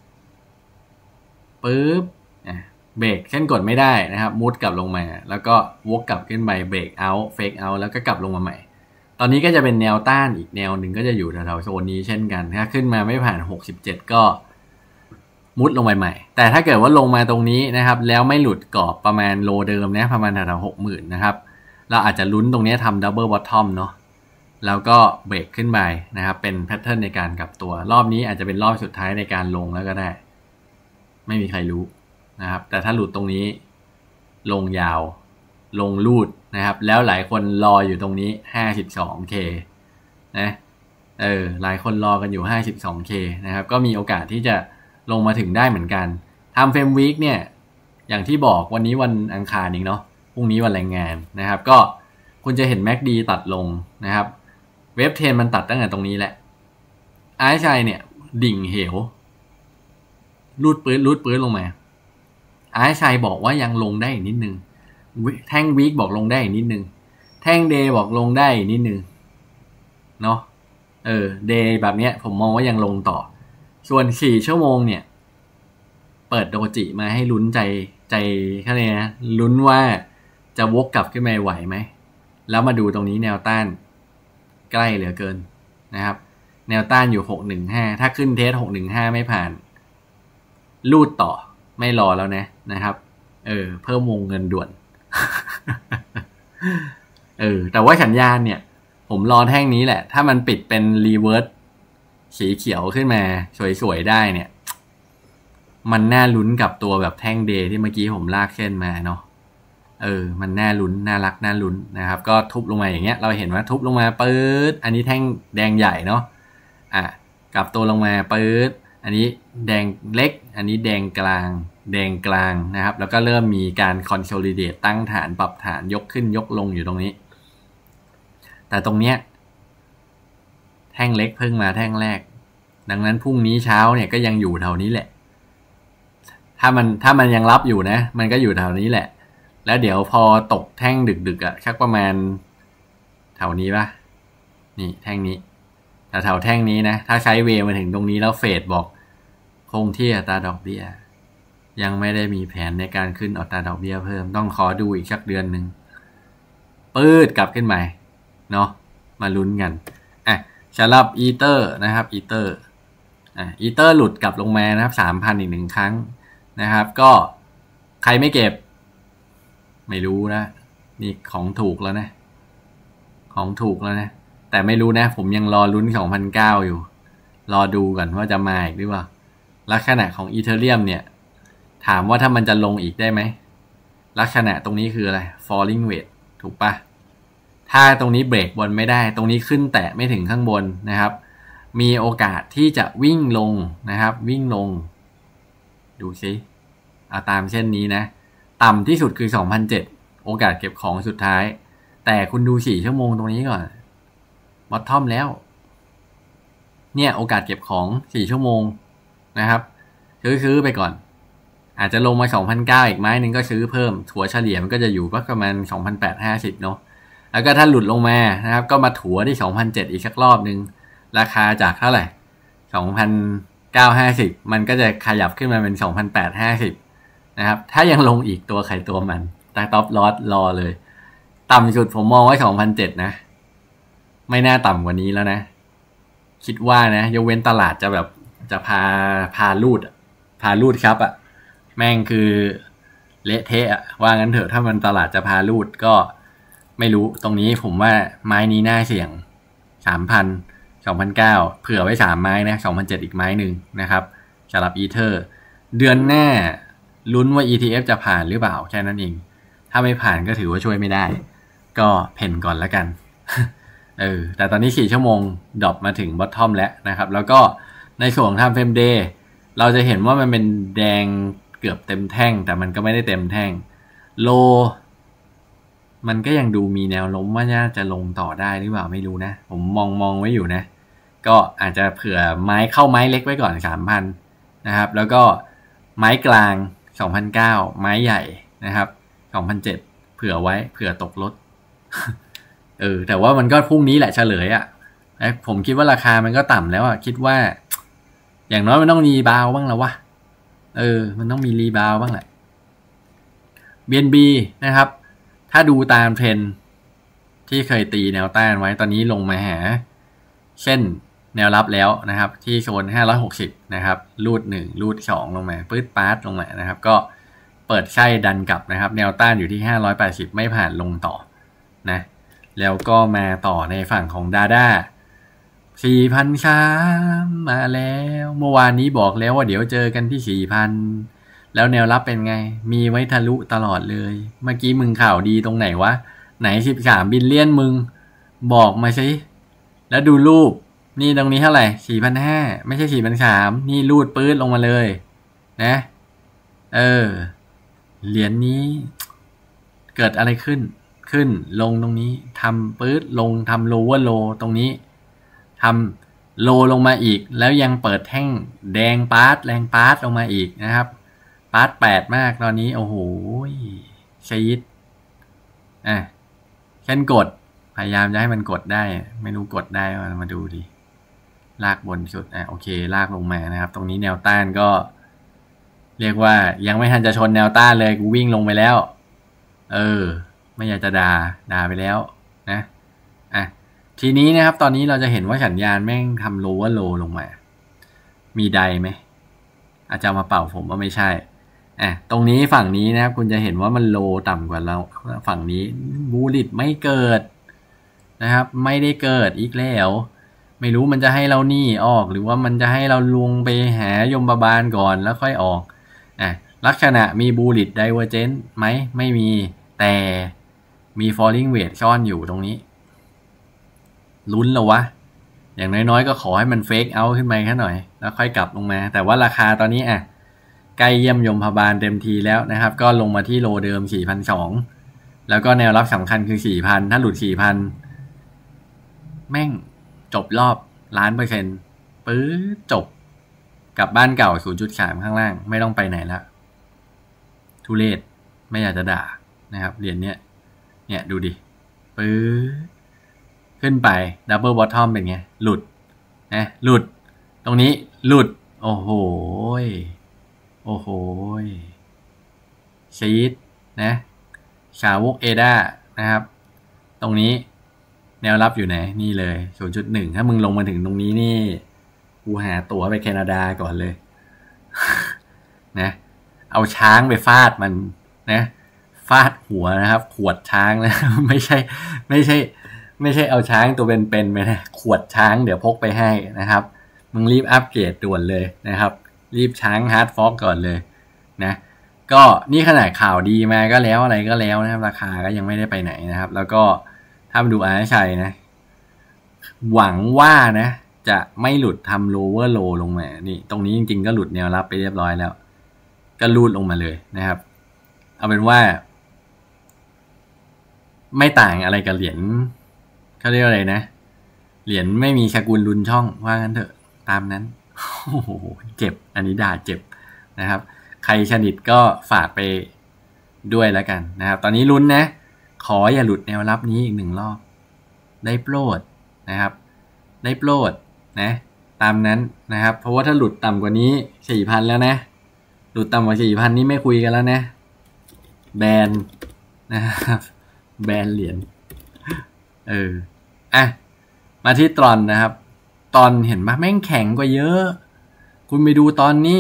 ปึ๊บอ่ะเบรกเส้นกดไม่ได้นะครับมุดกลับลงมาแล้วก็วกกลับขึ้นไปเบรกเอาท์เฟกเอาท์แล้วก็กลับลงมาใหม่ตอนนี้ก็จะเป็นแนวต้านอีกแนวหนึ่งก็จะอยู่แถวๆโซนนี้เช่นกันถ้าขึ้นมาไม่ผ่านหกสิบเจ็ดก็มุดลงไปใหม่แต่ถ้าเกิดว่าลงมาตรงนี้นะครับแล้วไม่หลุดกรอบประมาณโลเดิมนะประมาณแถวๆหกหมื่นนะครับเราอาจจะลุ้นตรงนี้ทำดับเบิลบอททอมเนาะแล้วก็เบรกขึ้นไปนะครับเป็นแพทเทิร์นในการกลับตัวรอบนี้อาจจะเป็นรอบสุดท้ายในการลงแล้วก็ได้ไม่มีใครรู้นะครับแต่ถ้าหลุดตรงนี้ลงยาวลงลูดนะครับแล้วหลายคนรออยู่ตรงนี้ ห้าสิบสองเค นะเออหลายคนรอกันอยู่ ห้าสิบสองเค นะครับก็มีโอกาสที่จะลงมาถึงได้เหมือนกันทำเฟรมวีคเนี่ยอย่างที่บอกวันนี้วันอังคารเองเนาะพรุ่งนี้วันแรงงานนะครับก็คุณจะเห็น แม็ก ดี ตัดลงนะครับเว็บเทรนมันตัดตั้งแต่ตรงนี้แหละไอ้ชัยเนี่ยดิ่งเหวรูดปื้ดรูดปื้ดลงมาไอ้ชัยบอกว่ายังลงได้อีกนิดนึงแท่งวีคบอกลงได้อีกนิดนึงแท่งเดย์บอกลงได้อีกนิดนึงเนาะเออเดย์แบบเนี้ยผมมองว่ายังลงต่อส่วนสี่ชั่วโมงเนี่ยเปิดโดจิมาให้ลุ้นใจใจแค่นี้นะลุ้นว่าจะวกกลับขึ้นมาไหวไหมแล้วมาดูตรงนี้แนวต้านใกล้เหลือเกินนะครับแนวต้านอยู่หกหนึ่งห้าถ้าขึ้นเทสหกหนึ่งห้าไม่ผ่านลูดต่อไม่รอแล้วนะนะครับเออเพิ่มวงเงินด่วน เออแต่ว่าสัญญาณเนี่ยผมรอแท่งนี้แหละถ้ามันปิดเป็นรีเวิร์สสีเขียวขึ้นมาสวยๆได้เนี่ยมันน่าลุ้นกับตัวแบบแท่งเดย์ที่เมื่อกี้ผมลากเส้นมาเนาะเออมันน่าลุ้นน่ารักน่าลุ้นนะครับก็ทุบลงมาอย่างเงี้ยเราเห็นว่าทุบลงมาปื๊ดอันนี้แท่งแดงใหญ่เนาะอ่ะกลับตัวลงมาปื๊ดอันนี้แดงเล็กอันนี้แดงกลางแดงกลางนะครับแล้วก็เริ่มมีการคอนโซลิเดตตั้งฐานปรับฐานยกขึ้นยกลงอยู่ตรงนี้แต่ตรงเนี้ยแท่งเล็กเพิ่งมาแท่งแรกดังนั้นพรุ่งนี้เช้าเนี่ยก็ยังอยู่แถวนี้แหละถ้ามันถ้ามันยังรับอยู่นะมันก็อยู่แถวนี้แหละแล้วเดี๋ยวพอตกแท่งดึกๆอ่ะชักประมาณแถวนี้ป่ะนี่แท่งนี้แต่แถวแท่งนี้นะถ้าใช้เวมาถึงตรงนี้แล้วเฟดบอกคงที่อัตราดอกเบี้ยยังไม่ได้มีแผนในการขึ้นอัตราดอกเบี้ยเพิ่มต้องขอดูอีกสักเดือนหนึ่งปื๊ดกลับขึ้นมาเนาะมาลุ้นกันอ่ะสำหรับอีเตอร์นะครับอีเตอร์อ่ะอีเตอร์หลุดกลับลงมานะครับ สามพัน อีกหนึ่งครั้งนะครับก็ใครไม่เก็บไม่รู้นะนี่ของถูกแล้วนะของถูกแล้วนะแต่ไม่รู้นะผมยังรอลุ้น สองพันเก้าร้อย อยู่รอดูก่อนว่าจะมาอีกหรือเปล่าลักษณะของอีเธอเรียมเนี่ยถามว่าถ้ามันจะลงอีกได้ไหมลักษณะตรงนี้คืออะไร falling wedge ถูกปะถ้าตรงนี้เบรกบนไม่ได้ตรงนี้ขึ้นแตะไม่ถึงข้างบนนะครับมีโอกาสที่จะวิ่งลงนะครับวิ่งลงดูซิเอาตามเช่นนี้นะต่ำที่สุดคือ สองพันเจ็ดร้อยโอกาสเก็บของสุดท้ายแต่คุณดูสี่ชั่วโมงตรงนี้ก่อนบอททอมแล้วเนี่ยโอกาสเก็บของสี่ชั่วโมงนะครับซื้อๆไปก่อนอาจจะลงมา สองพันเก้าร้อย อีกไม้นึงก็ซื้อเพิ่มถัวเฉลี่ยมันก็จะอยู่ประมาณ สองพันแปดร้อยห้าสิบ เนาะแล้วก็ถ้าหลุดลงมานะครับก็มาถัวที่ สองพันเจ็ดร้อย อีกสักรอบนึงราคาจากเท่าไหร่ สองพันเก้าร้อยห้าสิบ มันก็จะขยับขึ้นมาเป็น สองพันแปดร้อยห้าสิบ นะครับถ้ายังลงอีกตัวใครตัวมันแต่ต็อปลอสรอเลยต่ำสุดผมมองไว้ สองพันเจ็ดร้อย นะไม่น่าต่ำกว่านี้แล้วนะคิดว่านะยกเว้นตลาดจะแบบจะพาพาลูดพาลูดครับอะแม่งคือเละเทะอะว่างั้นเถอะถ้ามันตลาดจะพาลูดก็ไม่รู้ตรงนี้ผมว่าไม้นี้น่าเสี่ยง สามพัน สองพันเก้าร้อย เผื่อไว้สามไม้นะ สองพันเจ็ดร้อย อีกไม้หนึ่งนะครับสำหรับอีเธอร์เดือนหน้าลุ้นว่า อี ที เอฟ จะผ่านหรือเปล่าแค่นั้นเองถ้าไม่ผ่านก็ถือว่าช่วยไม่ได้ก็เพ่นก่อนแล้วกันเออแต่ตอนนี้สี่ชั่วโมงดรอปมาถึงบอททอมแล้วนะครับแล้วก็ในส่วนของ Time Frame Day เราจะเห็นว่ามันเป็นแดงเกือบเต็มแท่งแต่มันก็ไม่ได้เต็มแท่งโลมันก็ยังดูมีแนวโน้มว่าน่าจะลงต่อได้หรือเปล่าไม่รู้นะผมมองมองไว้อยู่นะก็อาจจะเผื่อไม้เข้าไม้เล็กไว้ก่อน สามพัน นะครับแล้วก็ไม้กลาง สองพันเก้าร้อย ไม้ใหญ่นะครับ สองพันเจ็ดร้อย เผื่อไว้เผื่อตกรถ เออแต่ว่ามันก็พรุ่งนี้แหละเฉลยอ่ะผมคิดว่าราคามันก็ต่ำแล้วอ่ะคิดว่าอย่างน้อยมันต้องรีบาวบ้างแล้ววะเออมันต้องมีรีบาวบ้างแหละ บี เอ็น บี นะครับถ้าดูตามเทรนที่เคยตีแนวต้านไว้ตอนนี้ลงมาหาเช่นแนวรับแล้วนะครับที่โซนห้าร้อยหกสิบนะครับรูดหนึ่งรูดสองลงมาปื๊ดปาร์ตลงมานะครับก็เปิดไส้ดันกลับนะครับแนวต้านอยู่ที่ห้าร้อยแปดสิบไม่ผ่านลงต่อนะแล้วก็มาต่อในฝั่งของดาด้า สี่พันสามร้อย มาแล้วเมื่อวานนี้บอกแล้วว่าเดี๋ยวเจอกันที่ สี่พัน แล้วแนวรับเป็นไงมีไว้ทะลุตลอดเลยเมื่อกี้มึงข่าวดีตรงไหนวะไหนสิบสามบิลเลียนมึงบอกมาสิแล้วดูรูปนี่ตรงนี้เท่าไหร่ สี่พันห้าร้อย ไม่ใช่ สี่พันสามร้อย นี่รูดปื๊ดลงมาเลยนะเออเหรียญ นี้เกิดอะไรขึ้นขึ้นลงตรงนี้ทำปื๊ดลงทำโลเวอร์โลตรงนี้ทำโลลงมาอีกแล้วยังเปิดแท่งแดงปาร์ตแรงปาร์ตลงมาอีกนะครับปาร์ตแปดมากตอนนี้โอ้โหชีดอ่ะเช่นกดพยายามจะให้มันกดได้ไม่รู้กดได้มาดูดิลากบนสุดอ่ะโอเคลากลงมานะครับตรงนี้แนวต้านก็เรียกว่ายังไม่ทันจะชนแนวต้านเลยกูวิ่งลงไปแล้วเออไม่อยากจะด่าด่าไปแล้วนะอ่ะทีนี้นะครับตอนนี้เราจะเห็นว่าสัญญาณแม่งทำโลว่าโลลงมามีไดไหมอาจจะมาเป่าผมว่าไม่ใช่อ่ะตรงนี้ฝั่งนี้นะครับคุณจะเห็นว่ามันโลต่ำกว่าเราฝั่งนี้บูลลิตไม่เกิดนะครับไม่ได้เกิดอีกแล้วไม่รู้มันจะให้เรานี่ออกหรือว่ามันจะให้เราลงไปหายมบาบาลก่อนแล้วค่อยออกอ่ะลักษณะมีบูลลิตไดเวอร์เจนต์ไหมไม่มีแต่มี falling wedge ซ่อนอยู่ตรงนี้ลุ้นแล้ววะอย่างน้อยๆก็ขอให้มันเฟกเอาท์ขึ้นมาแค่หน่อยแล้วค่อยกลับลงมาแต่ว่าราคาตอนนี้อ่ะใกล้เยี่ยมยมพบาลเต็มทีแล้วนะครับก็ลงมาที่โลเดิม สี่พันสองร้อย แล้วก็แนวรับสำคัญคือ สี่พัน ถ้าหลุด สี่พัน แม่งจบรอบล้านเปอร์เซ็นต์ปื๊ดจบกลับบ้านเก่า ศูนย์จุดสาม ข้างล่างไม่ต้องไปไหนละทุเรศไม่อยากจะด่านะครับเหรียญเนี้ยเนี่ยดูดิปื๊ดขึ้นไปดับเบิลบอททอมเป็นไงหลุดนะหลุดตรงนี้หลุดโอ้โหโอ้โหชีทนะชาวกเอด้านะครับตรงนี้แนวรับอยู่ไหนนี่เลย ศูนย์จุดหนึ่ง ถ้ามึงลงมาถึงตรงนี้นี่กูหาตั๋วไปแคนาดาก่อนเลย นะเอาช้างไปฟาดมันนะฟาดหัวนะครับขวดช้างนะ ไม่ใช่ไม่ใช่ไม่ใช่เอาช้างตัวเป็นๆไปนะขวดช้างเดี๋ยวพกไปให้นะครับมึงรีบอัปเกรดด่วนเลยนะครับรีบช้างฮาร์ดฟอกก่อนเลยนะก็นี่ขนาดข่าวดีมาก็แล้วอะไรก็แล้วนะครับราคาก็ยังไม่ได้ไปไหนนะครับแล้วก็ถ้ามาดูอาชัยนะหวังว่านะจะไม่หลุดทำโลเวอร์โลลงมานี่ตรงนี้จริงๆก็หลุดแนวรับไปเรียบร้อยแล้วก็ลูดลงมาเลยนะครับเอาเป็นว่าไม่ต่างอะไรกับเหรียญเขาเรียกอะไรนะเหรียญไม่มีสกุลรุนช่องว่างั้นเถอะตามนั้นโอ้โหเจ็บอันนี้ด่าเจ็บนะครับใครสนิทก็ฝากไปด้วยแล้วกันนะครับตอนนี้ลุ้นนะขออย่าหลุดแนวรับนี้อีกหนึ่งรอบได้โปรดนะครับได้โปรดนะตามนั้นนะครับเพราะว่าถ้าหลุดต่ำกว่านี้ สี่พัน แล้วนะหลุดต่ำกว่า สี่พัน นี่ไม่คุยกันแล้วนะแบนนะครับแบนเหรียญเอออ่ะมาที่ตอนนะครับตอนเห็นไหมแม่งแข็งกว่าเยอะคุณไปดูตอนนี้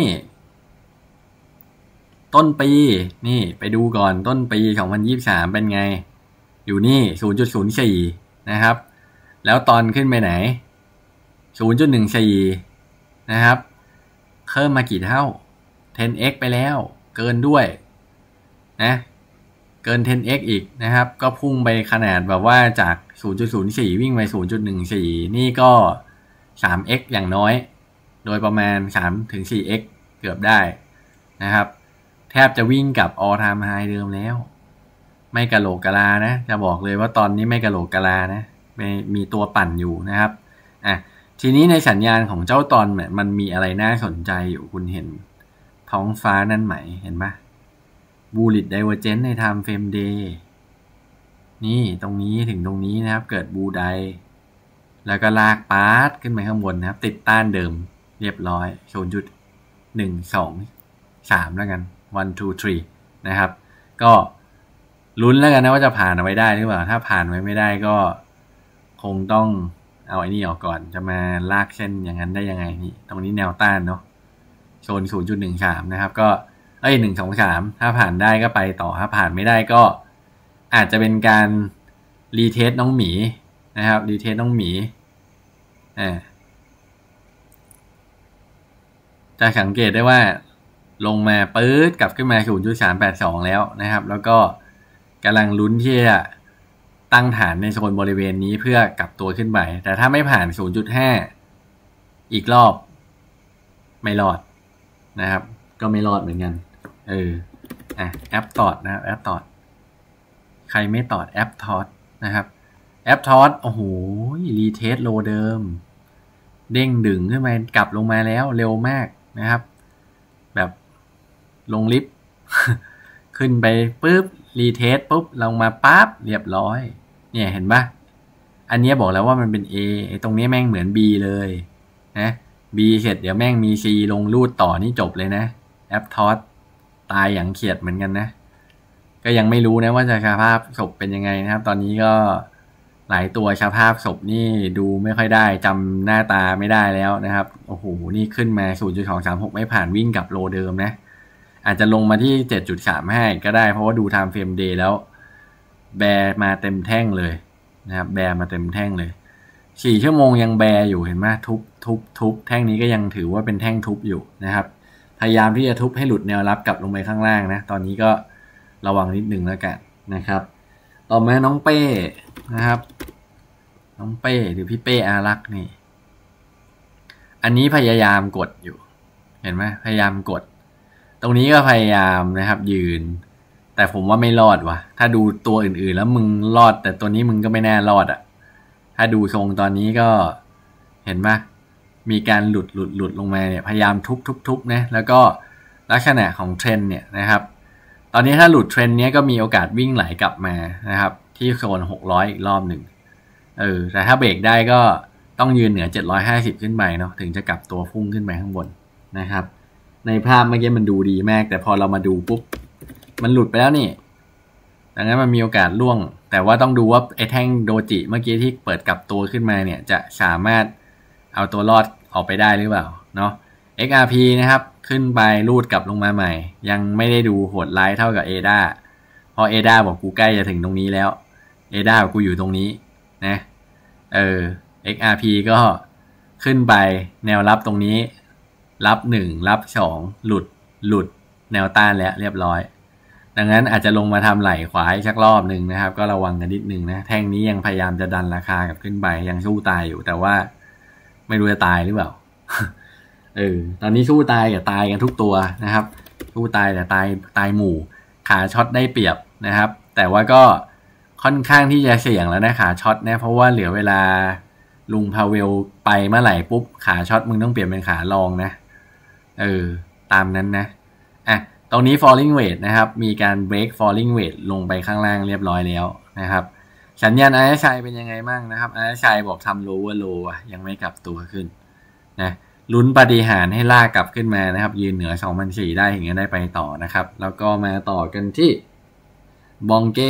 ต้นปีนี่ไปดูก่อนต้นปีสองพันยี่สิบสามเป็นไงอยู่นี่ ศูนย์จุดศูนย์สี่ นะครับแล้วตอนขึ้นไปไหน ศูนย์จุดหนึ่งสี่ นะครับเพิ่มมากี่เท่า เท็น เอ็กซ์ ไปแล้วเกินด้วยนะเกิน เท็น เอ็กซ์ อีกนะครับก็พุ่งไปขนาดแบบว่าจาก ศูนย์จุดศูนย์สี่ วิ่งไป ศูนย์จุดหนึ่งสี่ นี่ก็ สาม เอ็กซ์ อย่างน้อยโดยประมาณ สามถึงสี่ เอ็กซ์ เกือบได้นะครับแทบจะวิ่งกับ all time high เดิมแล้วไม่กะโหลกกะลานะจะบอกเลยว่าตอนนี้ไม่กะโหลกกะลานะมีตัวปั่นอยู่นะครับอ่ะทีนี้ในสัญญาณของเจ้าตอนมันมีอะไรน่าสนใจอยู่คุณเห็นท้องฟ้านั่นไหมเห็นปะ bullish divergence ใน time frame day นี่ตรงนี้ถึงตรงนี้นะครับเกิดบูไดแล้วก็ลากปาร์ตขึ้นไปข้างบนนะครับติดต้านเดิมเรียบร้อย ศูนย์จุดหนึ่งสองสาม แล้วกันone two three นะครับก็ลุ้นแล้วกันนะว่าจะผ่านเอาไว้ได้หรือเปล่าถ้าผ่านไว้ไม่ได้ก็คงต้องเอาไอ้นี่ออกก่อนจะมาลากเส้นอย่างนั้นได้ยังไงนี่ตรงนี้แนวต้านเนาะโซน ศูนย์จุดหนึ่งสาม นะครับก็เอ้ยหนึ่งสองสามถ้าผ่านได้ก็ไปต่อถ้าผ่านไม่ได้ก็อาจจะเป็นการรีเทสน้องหมีนะครับรีเทสน้องหมีอ่าจะสังเกตได้ว่าลงมาปื๊ดกลับขึ้นมา ศูนย์จุดสามแปดสอง แล้วนะครับแล้วก็กำลังลุ้นที่จะตั้งฐานในโซนบริเวณนี้เพื่อกลับตัวขึ้นไปแต่ถ้าไม่ผ่าน ศูนย์จุดห้า อีกรอบไม่รอดนะครับก็ไม่รอดเหมือนกันเอออ่ะแอปตอดนะครับแอปตอดใครไม่ตอดแอปทอดนะครับแอปทอดโอ้โหรีเทสโลเดิมเด้งดึงขึ้นมากลับลงมาแล้วเร็วมากนะครับแบบลงลิฟต์ ขึ้นไปปุ๊บรีเทสปุ๊บลงมาปั๊บเรียบร้อยเนี่ยเห็นปะอันนี้บอกแล้วว่ามันเป็น A ไอ้ตรงนี้แม่งเหมือน B เลยนะ B เสร็จเดี๋ยวแม่งมี C ลงรูดต่อนี่จบเลยนะแอปทอสตายอย่างเขียดเหมือนกันนะก็ยังไม่รู้นะว่าสภาพศพเป็นยังไงนะครับตอนนี้ก็หลายตัวสภาพศพนี่ดูไม่ค่อยได้จำหน้าตาไม่ได้แล้วนะครับโอ้โหนี่ขึ้นมา ศูนย์จุดสองสามหก ไม่ผ่านวิ่งกับโลเดิมนะอาจจะลงมาที่ เจ็ดจุดสามห้า ก็ได้เพราะว่าดู time frame day แล้วแบร์มาเต็มแท่งเลยนะครับแบร์มาเต็มแท่งเลยสี่ชั่วโมงยังแบร์อยู่เห็นไหมทุบทุบทุบแท่งนี้ก็ยังถือว่าเป็นแท่งทุบอยู่นะครับพยายามที่จะทุบให้หลุดแนวรับกลับลงไปข้างล่างนะตอนนี้ก็ระวังนิดนึงแล้วกันนะครับต่อมาน้องเป้นะครับน้องเป้หรือพี่เป้อารักษ์นี่อันนี้พยายามกดอยู่เห็นไหมพยายามกดตรงนี้ก็พยายามนะครับยืนแต่ผมว่าไม่รอดว่ะถ้าดูตัวอื่นๆแล้วมึงรอดแต่ตัวนี้มึงก็ไม่แน่รอดอ่ะถ้าดูทรงตอนนี้ก็เห็นไหมมีการหลุดหลุดหลุดลงมาเนี่ยพยายามทุบทุบทุบนะแล้วก็ลักษณะของเทรนเนี่ยนะครับตอนนี้ถ้าหลุดเทรนนี้ก็มีโอกาสวิ่งไหลกลับมานะครับที่โซนหกร้อยอีกรอบหนึ่งเออแต่ถ้าเบรกได้ก็ต้องยืนเหนือเจ็ดร้อยห้าสิบขึ้นไปเนาะถึงจะกลับตัวพุ่งขึ้นไปข้างบนนะครับในภาพเมื่อกี้มันดูดีมากแต่พอเรามาดูปุ๊บมันหลุดไปแล้วนี่ดังนั้นมันมีโอกาสล่วงแต่ว่าต้องดูว่าไอ้แท่งโดจิเมื่อกี้ที่เปิดกลับตัวขึ้นมาเนี่ยจะสามารถเอาตัวรอดออกไปได้หรือเปล่าเนาะ เอ็กซ์ อาร์ พี นะครับขึ้นไปรูดกลับลงมาใหม่ยังไม่ได้ดูโหดร้ายเท่ากับ เอ ดี เอ เพราะ เอ ดี เอ บอกกูใกล้จะถึงตรงนี้แล้ว เอ ดี เอ บอกกูอยู่ตรงนี้นะเออ เอ็กซ์ อาร์ พี ก็ขึ้นไปแนวรับตรงนี้รับหนึ่งรับสองหลุดหลุดแนวต้านแล้วเรียบร้อยดังนั้นอาจจะลงมาทำไหลขวาสักรอบหนึ่งนะครับก็ระวังกันนิดนึงนะแท่งนี้ยังพยายามจะดันราคากลับขึ้นไปยังสู้ตายอยู่แต่ว่าไม่รู้จะตายหรือเปล่า เออตอนนี้สู้ตายกับตายกันทุกตัวนะครับสู้ตายแต่ตายตายหมู่ขาช็อตได้เปรียบนะครับแต่ว่าก็ค่อนข้างที่จะเสี่ยงแล้วนะขาช็อตนะเพราะว่าเหลือเวลาลุงพาเวลไปเมื่อไหร่ปุ๊บขาช็อตมึงต้องเปลี่ยนเป็นขาลองนะเออตามนั้นนะอ่ะตรงนี้ falling wedge นะครับมีการ break falling wedge ลงไปข้างล่างเรียบร้อยแล้วนะครับสัญญาณ อาร์ เอส ไอ เป็นยังไงบ้างนะครับ อาร์ เอส ไอ บอกทำ lower low อ่ะยังไม่กลับตัวขึ้นนะลุ้นปาฏิหาริย์ให้ลากกลับขึ้นมานะครับยืนเหนือ สองพันสี่ร้อย ได้ถึงจะได้ไปต่อนะครับแล้วก็มาต่อกันที่บองเก้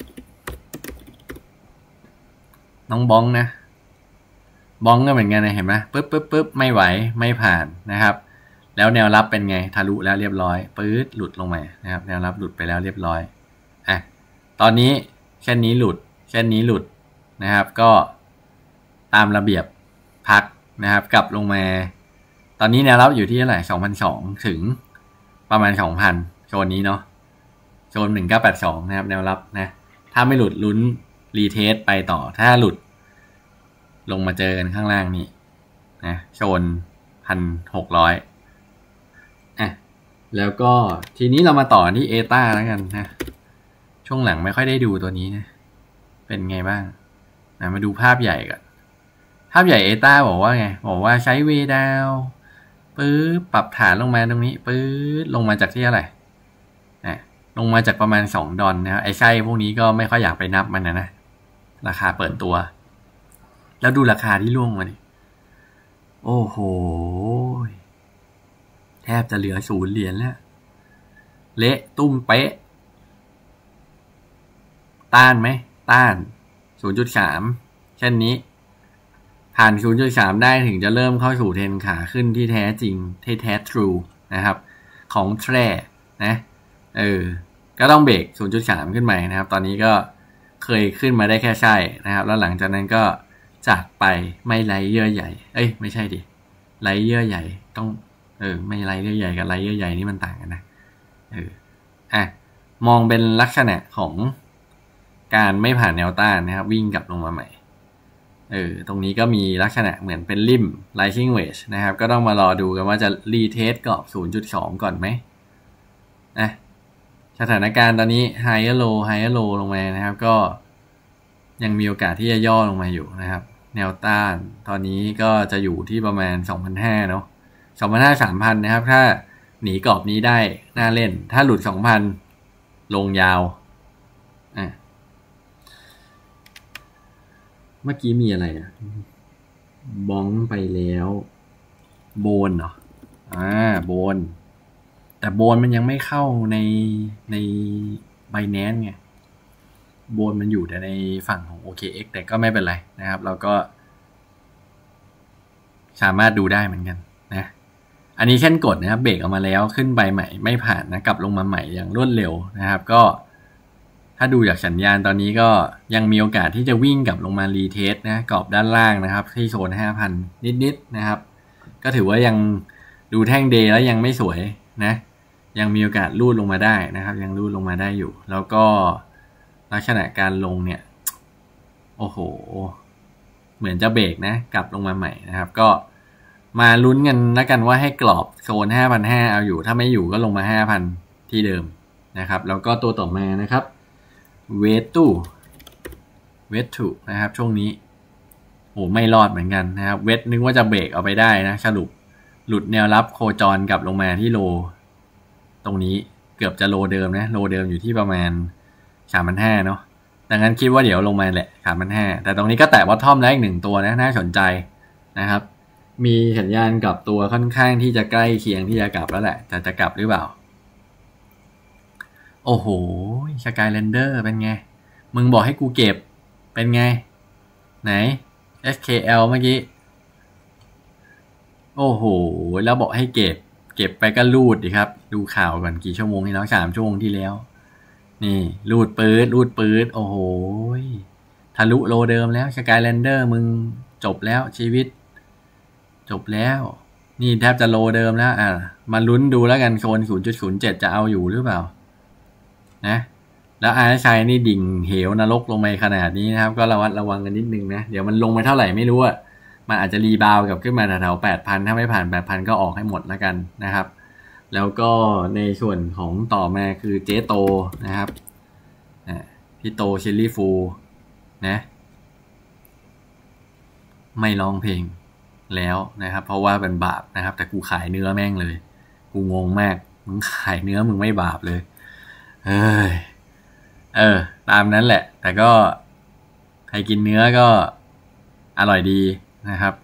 น้องบ้องนะบ้องก็เหมือนกันนะเห็นไหมปึ๊บปึ๊บปึ๊บไม่ไหวไม่ผ่านนะครับแล้วแนวรับเป็นไงทะลุแล้วเรียบร้อยปื๊ดหลุดลงมานะครับแนวรับหลุดไปแล้วเรียบร้อยอ่ะตอนนี้เช่นนี้หลุดเช่นนี้หลุดนะครับก็ตามระเบียบพักนะครับกลับลงมาตอนนี้แนวรับอยู่ที่เท่าไหร่ สองพันสองร้อย ถึงประมาณ สองพัน โซนนี้เนาะโซนหนึ่งพันเก้าร้อยแปดสิบสองนะครับแนวรับนะถ้าไม่หลุดลุ้นรีเทสไปต่อถ้าหลุดลงมาเจอกันข้างล่างนี่นะโซน หนึ่งพันหกร้อย อ่ะแล้วก็ทีนี้เรามาต่อที่เอต้าแล้วกันนะช่วงหลังไม่ค่อยได้ดูตัวนี้นะเป็นไงบ้างนะมาดูภาพใหญ่ก่อนภาพใหญ่เอต้าบอกว่าไงบอกว่าใช้เวดาวปื๊บปรับฐานลงมาตรงนี้ปื๊ดลงมาจากที่เท่าไหร่นะลงมาจากประมาณสองดอลนะครับไอ้ไส้พวกนี้ก็ไม่ค่อยอยากไปนับมันนะนะราคาเปิดตัวแล้วดูราคาที่ล่วงมาดิโอ้โหแทบจะเหลือศูนย์เหรียญแล้วเละตุ้มเป๊ะต้านไหมต้าน ศูนย์จุดสาม เช่นนี้ผ่าน ศูนย์จุดสาม ได้ถึงจะเริ่มเข้าสู่เทรนขาขึ้นที่แท้จริงที่แท้ทรูนะครับของแทรนะเออก็ต้องเบรก ศูนย์จุดสาม ขึ้นไปนะครับตอนนี้ก็เคยขึ้นมาได้แค่ใช่นะครับแล้วหลังจากนั้นก็จากไปไม่ไร้เยื่อใหญ่เอ้ยไม่ใช่ดิไร้เยื่อใหญ่ต้องเออไม่ไร้เยื่อใหญ่กับไร้เยื่อใหญ่นี่มันต่างกันนะเอออ่ะมองเป็นลักษณะของการไม่ผ่านแนวต้านนะครับวิ่งกลับลงมาใหม่เออตรงนี้ก็มีลักษณะเหมือนเป็นริม rising wedge นะครับก็ต้องมารอดูกันว่าจะรีเทสกรอบ ศูนย์จุดสอง ก่อนไหมนะสถานการณ์ตอนนี้ higher low higher low ลงมานะครับก็ยังมีโอกาสที่จะย่อลงมาอยู่นะครับแนวต้านตอนนี้ก็จะอยู่ที่ประมาณ สองพันห้าร้อย เนาะ สองพันห้าร้อย สามพัน นะครับถ้าหนีกรอบนี้ได้น่าเล่นถ้าหลุด สองพัน ลงยาวอ่ะเมื่อกี้มีอะไรอ่ะบ้องไปแล้วโบนเหรออ่าโบนแต่โบนมันยังไม่เข้าในใน Binance ไงโบนมันอยู่แต่ในฝั่งของ โอ เค เอ็กซ์ แต่ก็ไม่เป็นไรนะครับเราก็สามารถดูได้เหมือนกันนะอันนี้เช่นกดนะครับเบรกออกมาแล้วขึ้นไปใหม่ไม่ผ่านนะกลับลงมาใหม่อย่างรวดเร็วนะครับก็ถ้าดูจากสัญญาณตอนนี้ก็ยังมีโอกาสที่จะวิ่งกลับลงมารีเทสนะกรอบด้านล่างนะครับที่โซน ห้าพัน นิดๆนะครับก็ถือว่ายังดูแท่งเดย์แล้วยังไม่สวยนะยังมีโอกาสลูดลงมาได้นะครับยังลูดลงมาได้อยู่แล้วก็ลักษณะการลงเนี่ยโอ้โหเหมือนจะเบรกนะกลับลงมาใหม่นะครับก็มาลุ้นกันแล้วกันว่าให้กรอบโซน ห้าพันห้าร้อย เอาอยู่ถ้าไม่อยู่ก็ลงมา ห้าพัน ที่เดิมนะครับแล้วก็ตัวต่อมานะครับเวทูเวทูนะครับช่วงนี้โอ้ไม่รอดเหมือนกันนะครับเวทนึกว่าจะเบรกเอาไปได้นะสรุปหลุดแนวรับโคจรกลับลงมาที่โลตรงนี้เกือบจะโลเดิมนะโลเดิมอยู่ที่ประมาณ สามพันห้าร้อย เนาะดังนั้นคิดว่าเดี๋ยวลงมาแหละ สามพันห้าร้อย แต่ตรงนี้ก็แตะบอททอมแล้วอีกหนึ่งตัวนะน่าสนใจนะครับมีสัญญาณกลับตัวค่อนข้างที่จะใกล้เคียงที่จะกลับแล้วแหละแต่จะกลับหรือเปล่าโอ้โหสกายแลนเดอร์เป็นไงมึงบอกให้กูเก็บเป็นไงไหน เอส เค แอล เมื่อกี้โอ้โหแล้วบอกให้เก็บเก็บไปก็รูดดิครับดูข่าวก่อนกี่ชั่วโมงที่แล้วสามชั่วโมงที่แล้วนี่รูดปื๊ดรูดปื๊ดโอ้โหทะลุโลเดิมแล้วสกายแลนเดอร์มึงจบแล้วชีวิตจบแล้วนี่แทบจะโลเดิมแล้วอ่ะมาลุ้นดูแล้วกันโซน ศูนย์จุดศูนย์เจ็ด จะเอาอยู่หรือเปล่านะแล้ว อาร์ เอส ไอ นี่ดิ่งเหวนรกลงไปขนาดนี้นะครับก็ระวัดระวังกันนิดนึงนะเดี๋ยวมันลงไปเท่าไหร่ไม่รู้อ่ะมันอาจจะรีบาวกับขึ้นมาแถวๆ แปดพัน ถ้าไม่ผ่าน แปดพัน ก็ออกให้หมดแล้วกันนะครับแล้วก็ในส่วนของต่อมาคือเจโตนะครับอ่าพี่โตชิลลี่ฟูนะไม่ร้องเพลงแล้วนะครับเพราะว่าเป็นบาปนะครับแต่กูขายเนื้อแม่งเลยกูงงมากมึงขายเนื้อมึงไม่บาปเลยเอ้ยเออตามนั้นแหละแต่ก็ใครกินเนื้อก็อร่อยดีนะครับ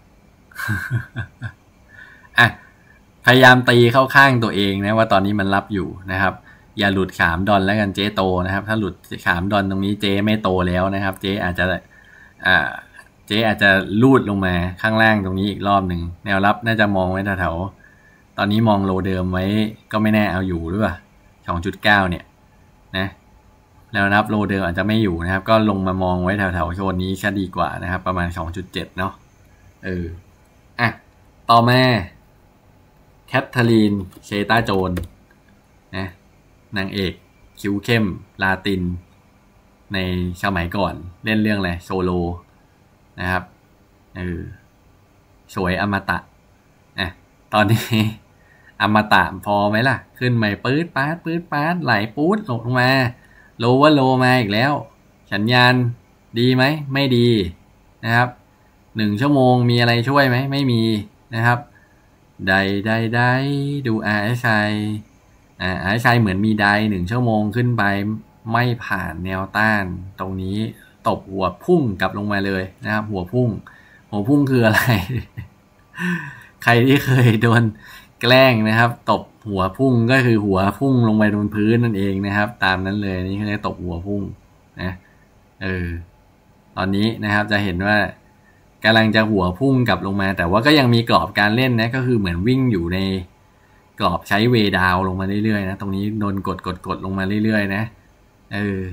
อ่ะพยายามตีเข้าข้างตัวเองนะว่าตอนนี้มันรับอยู่นะครับอย่าหลุดสามดอลแล้วกันเจ๊โตนะครับถ้าหลุดสามดอลตรงนี้เจ๊ไม่โตแล้วนะครับเจ๊อาจจะอ่าเจ๊อาจจะลูดลงมาข้างล่างตรงนี้อีกรอบหนึ่งแนวรับน่าจะมองไว้แถวๆตอนนี้มองโลเดิมไว้ก็ไม่แน่เอาอยู่หรือเปล่า สองจุดเก้า เนี่ยนะแนวรับโลเดิมอาจจะไม่อยู่นะครับก็ลงมามองไว้แถวๆโซนนี้จะดีกว่านะครับประมาณ สองจุดเจ็ด เนาะเอออ่ะต่อมาแคทเธอรีนเชตาโจนนะนางเอกคิ้วเข้มลาตินในสมัยก่อนเล่นเรื่องอะไรโซโลนะครับเออสวยอมตะอ่ะตอนนี้อมตะพอไหมล่ะขึ้นใหม่ปื๊ดป๊าดปื๊ดป๊าดไหลปู๊ดลงมาโลว่าโลมาอีกแล้วสัญญาณดีไหมไม่ดีนะครับหนึ่งชั่วโมงมีอะไรช่วยไหมไม่มีนะครับไดไดไดดู อาร์ เอส ไอ อ่า อาร์ เอส ไอ เหมือนมีไดหนึ่งชั่วโมงขึ้นไปไม่ผ่านแนวต้านตรงนี้ตบหัวพุ่งกลับลงมาเลยนะครับหัวพุ่งหัวพุ่งคืออะไร ใครที่เคยโดนแกล้งนะครับตบหัวพุ่งก็คือหัวพุ่งลงไปบนพื้นนั่นเองนะครับตามนั้นเลยนี่เขาเรียกตบหัวพุ่งนะเออตอนนี้นะครับจะเห็นว่ากำลังจะหัวพุ่งกลับลงมาแต่ว่าก็ยังมีกรอบการเล่นนะก็คือเหมือนวิ่งอยู่ในกรอบใช้เวดาวลงมาเรื่อยๆนะตรงนี้โดนกดกดกดลงมาเรื่อยๆนะเออ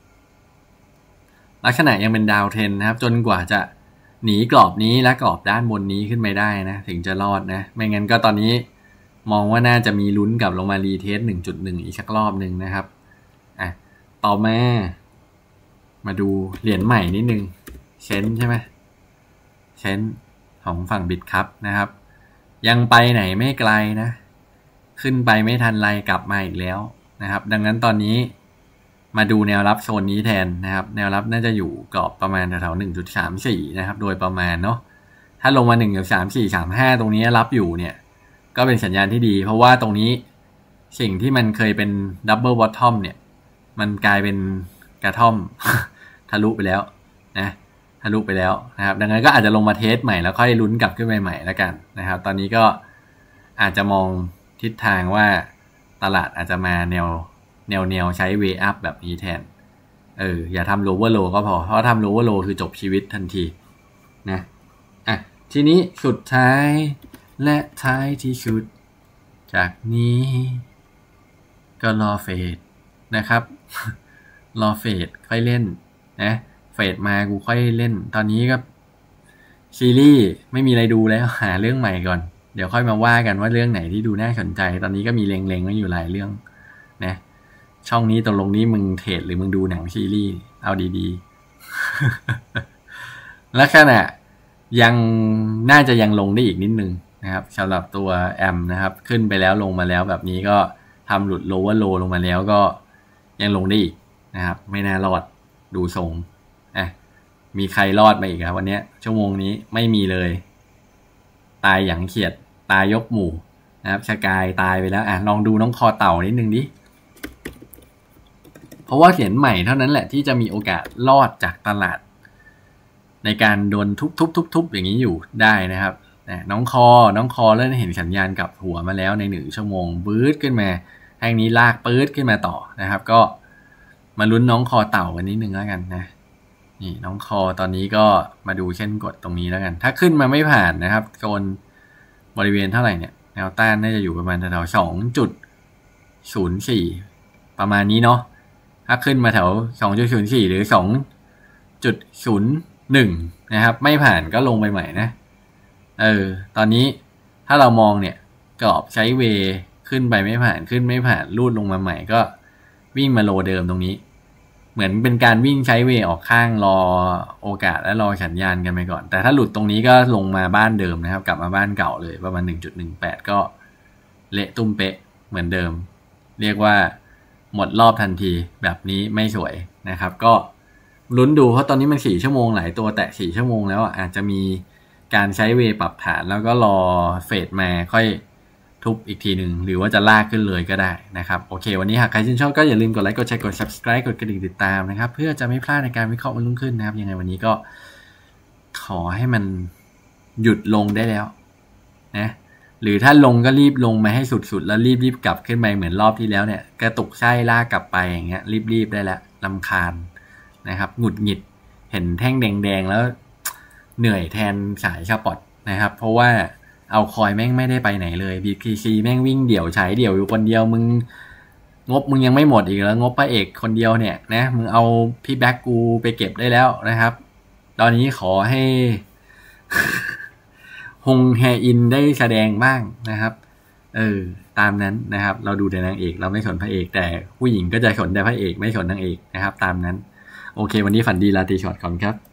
ลักษณะยังเป็นดาวเทรนนะครับจนกว่าจะหนีกรอบนี้และกรอบด้านบนนี้ขึ้นไปได้นะถึงจะรอดนะไม่งั้นก็ตอนนี้มองว่าน่าจะมีลุ้นกลับลงมารีเทส หนึ่งจุดหนึ่ง อีกสักรอบหนึ่งนะครับอ่ะต่อมามาดูเหรียญใหม่นิดนึงเชนใช่ไหมเชนของฝั่งบิตคัพนะครับยังไปไหนไม่ไกลนะขึ้นไปไม่ทันไรกลับมาอีกแล้วนะครับดังนั้นตอนนี้มาดูแนวรับโซนนี้แทนนะครับแนวรับน่าจะอยู่กรอบประมาณแถวๆ หนึ่งจุดสามสี่ นะครับโดยประมาณเนาะถ้าลงมา หนึ่งจุดสามสี่สามห้า ตรงนี้รับอยู่เนี่ยก็เป็นสัญญาณที่ดีเพราะว่าตรงนี้สิ่งที่มันเคยเป็นดับเบิลบอททอมเนี่ยมันกลายเป็นกระท่อม ทะลุไปแล้วนะทะลุไปแล้วนะครับดังนั้นก็อาจจะลงมาเทสใหม่แล้วค่อยลุ้นกลับขึ้นไปใหม่แล้วกันนะครับตอนนี้ก็อาจจะมองทิศทางว่าตลาดอาจจะมาแนวแนวแนวใช้ way up แบบนี้แทนเอออย่าทำ lower low ก็พอเพราะทำ lower low คือจบชีวิตทันทีนะอ่ะทีนี้สุดท้ายและท้ายที่สุดจากนี้ก็รอเฟดนะครับรอเฟดค่อยเล่นนะเฟดมากูค่อยเล่นตอนนี้ก็ซีรีส์ไม่มีอะไรดูแล้วหาเรื่องใหม่ก่อนเดี๋ยวค่อยมาว่ากันว่าเรื่องไหนที่ดูน่าสนใจตอนนี้ก็มีเล็งๆไว้อยู่หลายเรื่องนะช่องนี้ตกลงนี้มึงเทรดหรือมึงดูหนังซีรีส์เอาดีๆลักษณะยังน่าจะยังลงได้อีกนิดนึงนะครับสำหรับตัวแอมนะครับขึ้นไปแล้วลงมาแล้วแบบนี้ก็ทำหลุดโลว์โลลงมาแล้วก็ยังลงได้อีกนะครับไม่น่ารอดดูทรงอ่ะมีใครรอดมาอีกครับวันนี้ชั่วโมงนี้ไม่มีเลยตายอย่างเขียดตายยกหมู่นะครับสกายตายไปแล้วอ่ะลองดูน้องคอเต่านิดนึงดิเพราะว่าเหรียญใหม่เท่านั้นแหละที่จะมีโอกาสรอดจากตลาดในการโดนทุบๆๆๆอย่างนี้อยู่ได้นะครับน้องคอน้องคอเริ่มเห็นสัญญาณกลับหัวมาแล้วในหนึ่งชั่วโมงปื๊ดขึ้นมาแท่งนี้ลากปื๊ดขึ้นมาต่อนะครับก็มาลุ้นน้องคอเต่ากันนิดนึงแล้วกันนะนี่น้องคอตอนนี้ก็มาดูเช่นกดตรงนี้แล้วกันถ้าขึ้นมาไม่ผ่านนะครับโซนบริเวณเท่าไหร่เนี่ยแนวต้านน่าจะอยู่ประมาณแถวๆ สองจุดศูนย์สี่ ประมาณนี้เนาะถ้าขึ้นมาแถว สองจุดศูนย์สี่ หรือ สองจุดศูนย์หนึ่ง นะครับไม่ผ่านก็ลงไปใหม่นะเออตอนนี้ถ้าเรามองเนี่ยกรอบใช้เวขึ้นไปไม่ผ่านขึ้นไม่ผ่านรูดลงมาใหม่ก็วิ่งมาโลเดิมตรงนี้เหมือนเป็นการวิ่งใช้เวออกข้างรอโอกาสและรอสัญญาณกันไปก่อนแต่ถ้าหลุดตรงนี้ก็ลงมาบ้านเดิมนะครับกลับมาบ้านเก่าเลยประมาณ หนึ่งจุดหนึ่งแปด ก็เละตุ้มเป๊ะเหมือนเดิมเรียกว่าหมดรอบทันทีแบบนี้ไม่สวยนะครับก็ลุ้นดูเพราะตอนนี้มันสี่ชั่วโมงหลายตัวแตะสี่ชั่วโมงแล้วอาจจะมีการใช้เวปรับฐานแล้วก็รอเฟดมาค่อยทุบอีกทีหนึ่งหรือว่าจะลากขึ้นเลยก็ได้นะครับโอเควันนี้หากใครชื่นชอบก็อย่าลืมกดไลค์กดแชร์กด Subscribe กดกระดิ่งติดตามนะครับเพื่อจะไม่พลาดในการวิเคราะห์วันรุ่งขึ้นนะครับยังไงวันนี้ก็ขอให้มันหยุดลงได้แล้วนะหรือถ้าลงก็รีบลงมาให้สุดๆแล้วรีบๆกลับขึ้นไปเหมือนรอบที่แล้วเนี่ยกระตุกไส้ลากกลับไปอย่างเงี้ยรีบๆได้แล้วรำคาญนะครับหงุดหงิดเห็นแท่งแดงๆแล้วเหนื่อยแทนสายสปอตนะครับเพราะว่าเอาคอยแม่งไม่ได้ไปไหนเลย บี พี ซี แม่งวิ่งเดี่ยวฉายเดี่ยวอยู่คนเดียวมึงงบมึงยังไม่หมดอีกแล้วงบพระเอกคนเดียวเนี่ยนะมึงเอาพี่แบ็กกูไปเก็บได้แล้วนะครับตอนนี้ขอให้ ฮงแฮอินได้แสดงบ้างนะครับเออตามนั้นนะครับเราดูแต่นางเอกเราไม่สนพระเอกแต่ผู้หญิงก็จะสนแต่พระเอกไม่สนนางเอกนะครับตามนั้นโอเควันนี้ฝันดีราตรีสวัสดิ์ก่อนครับ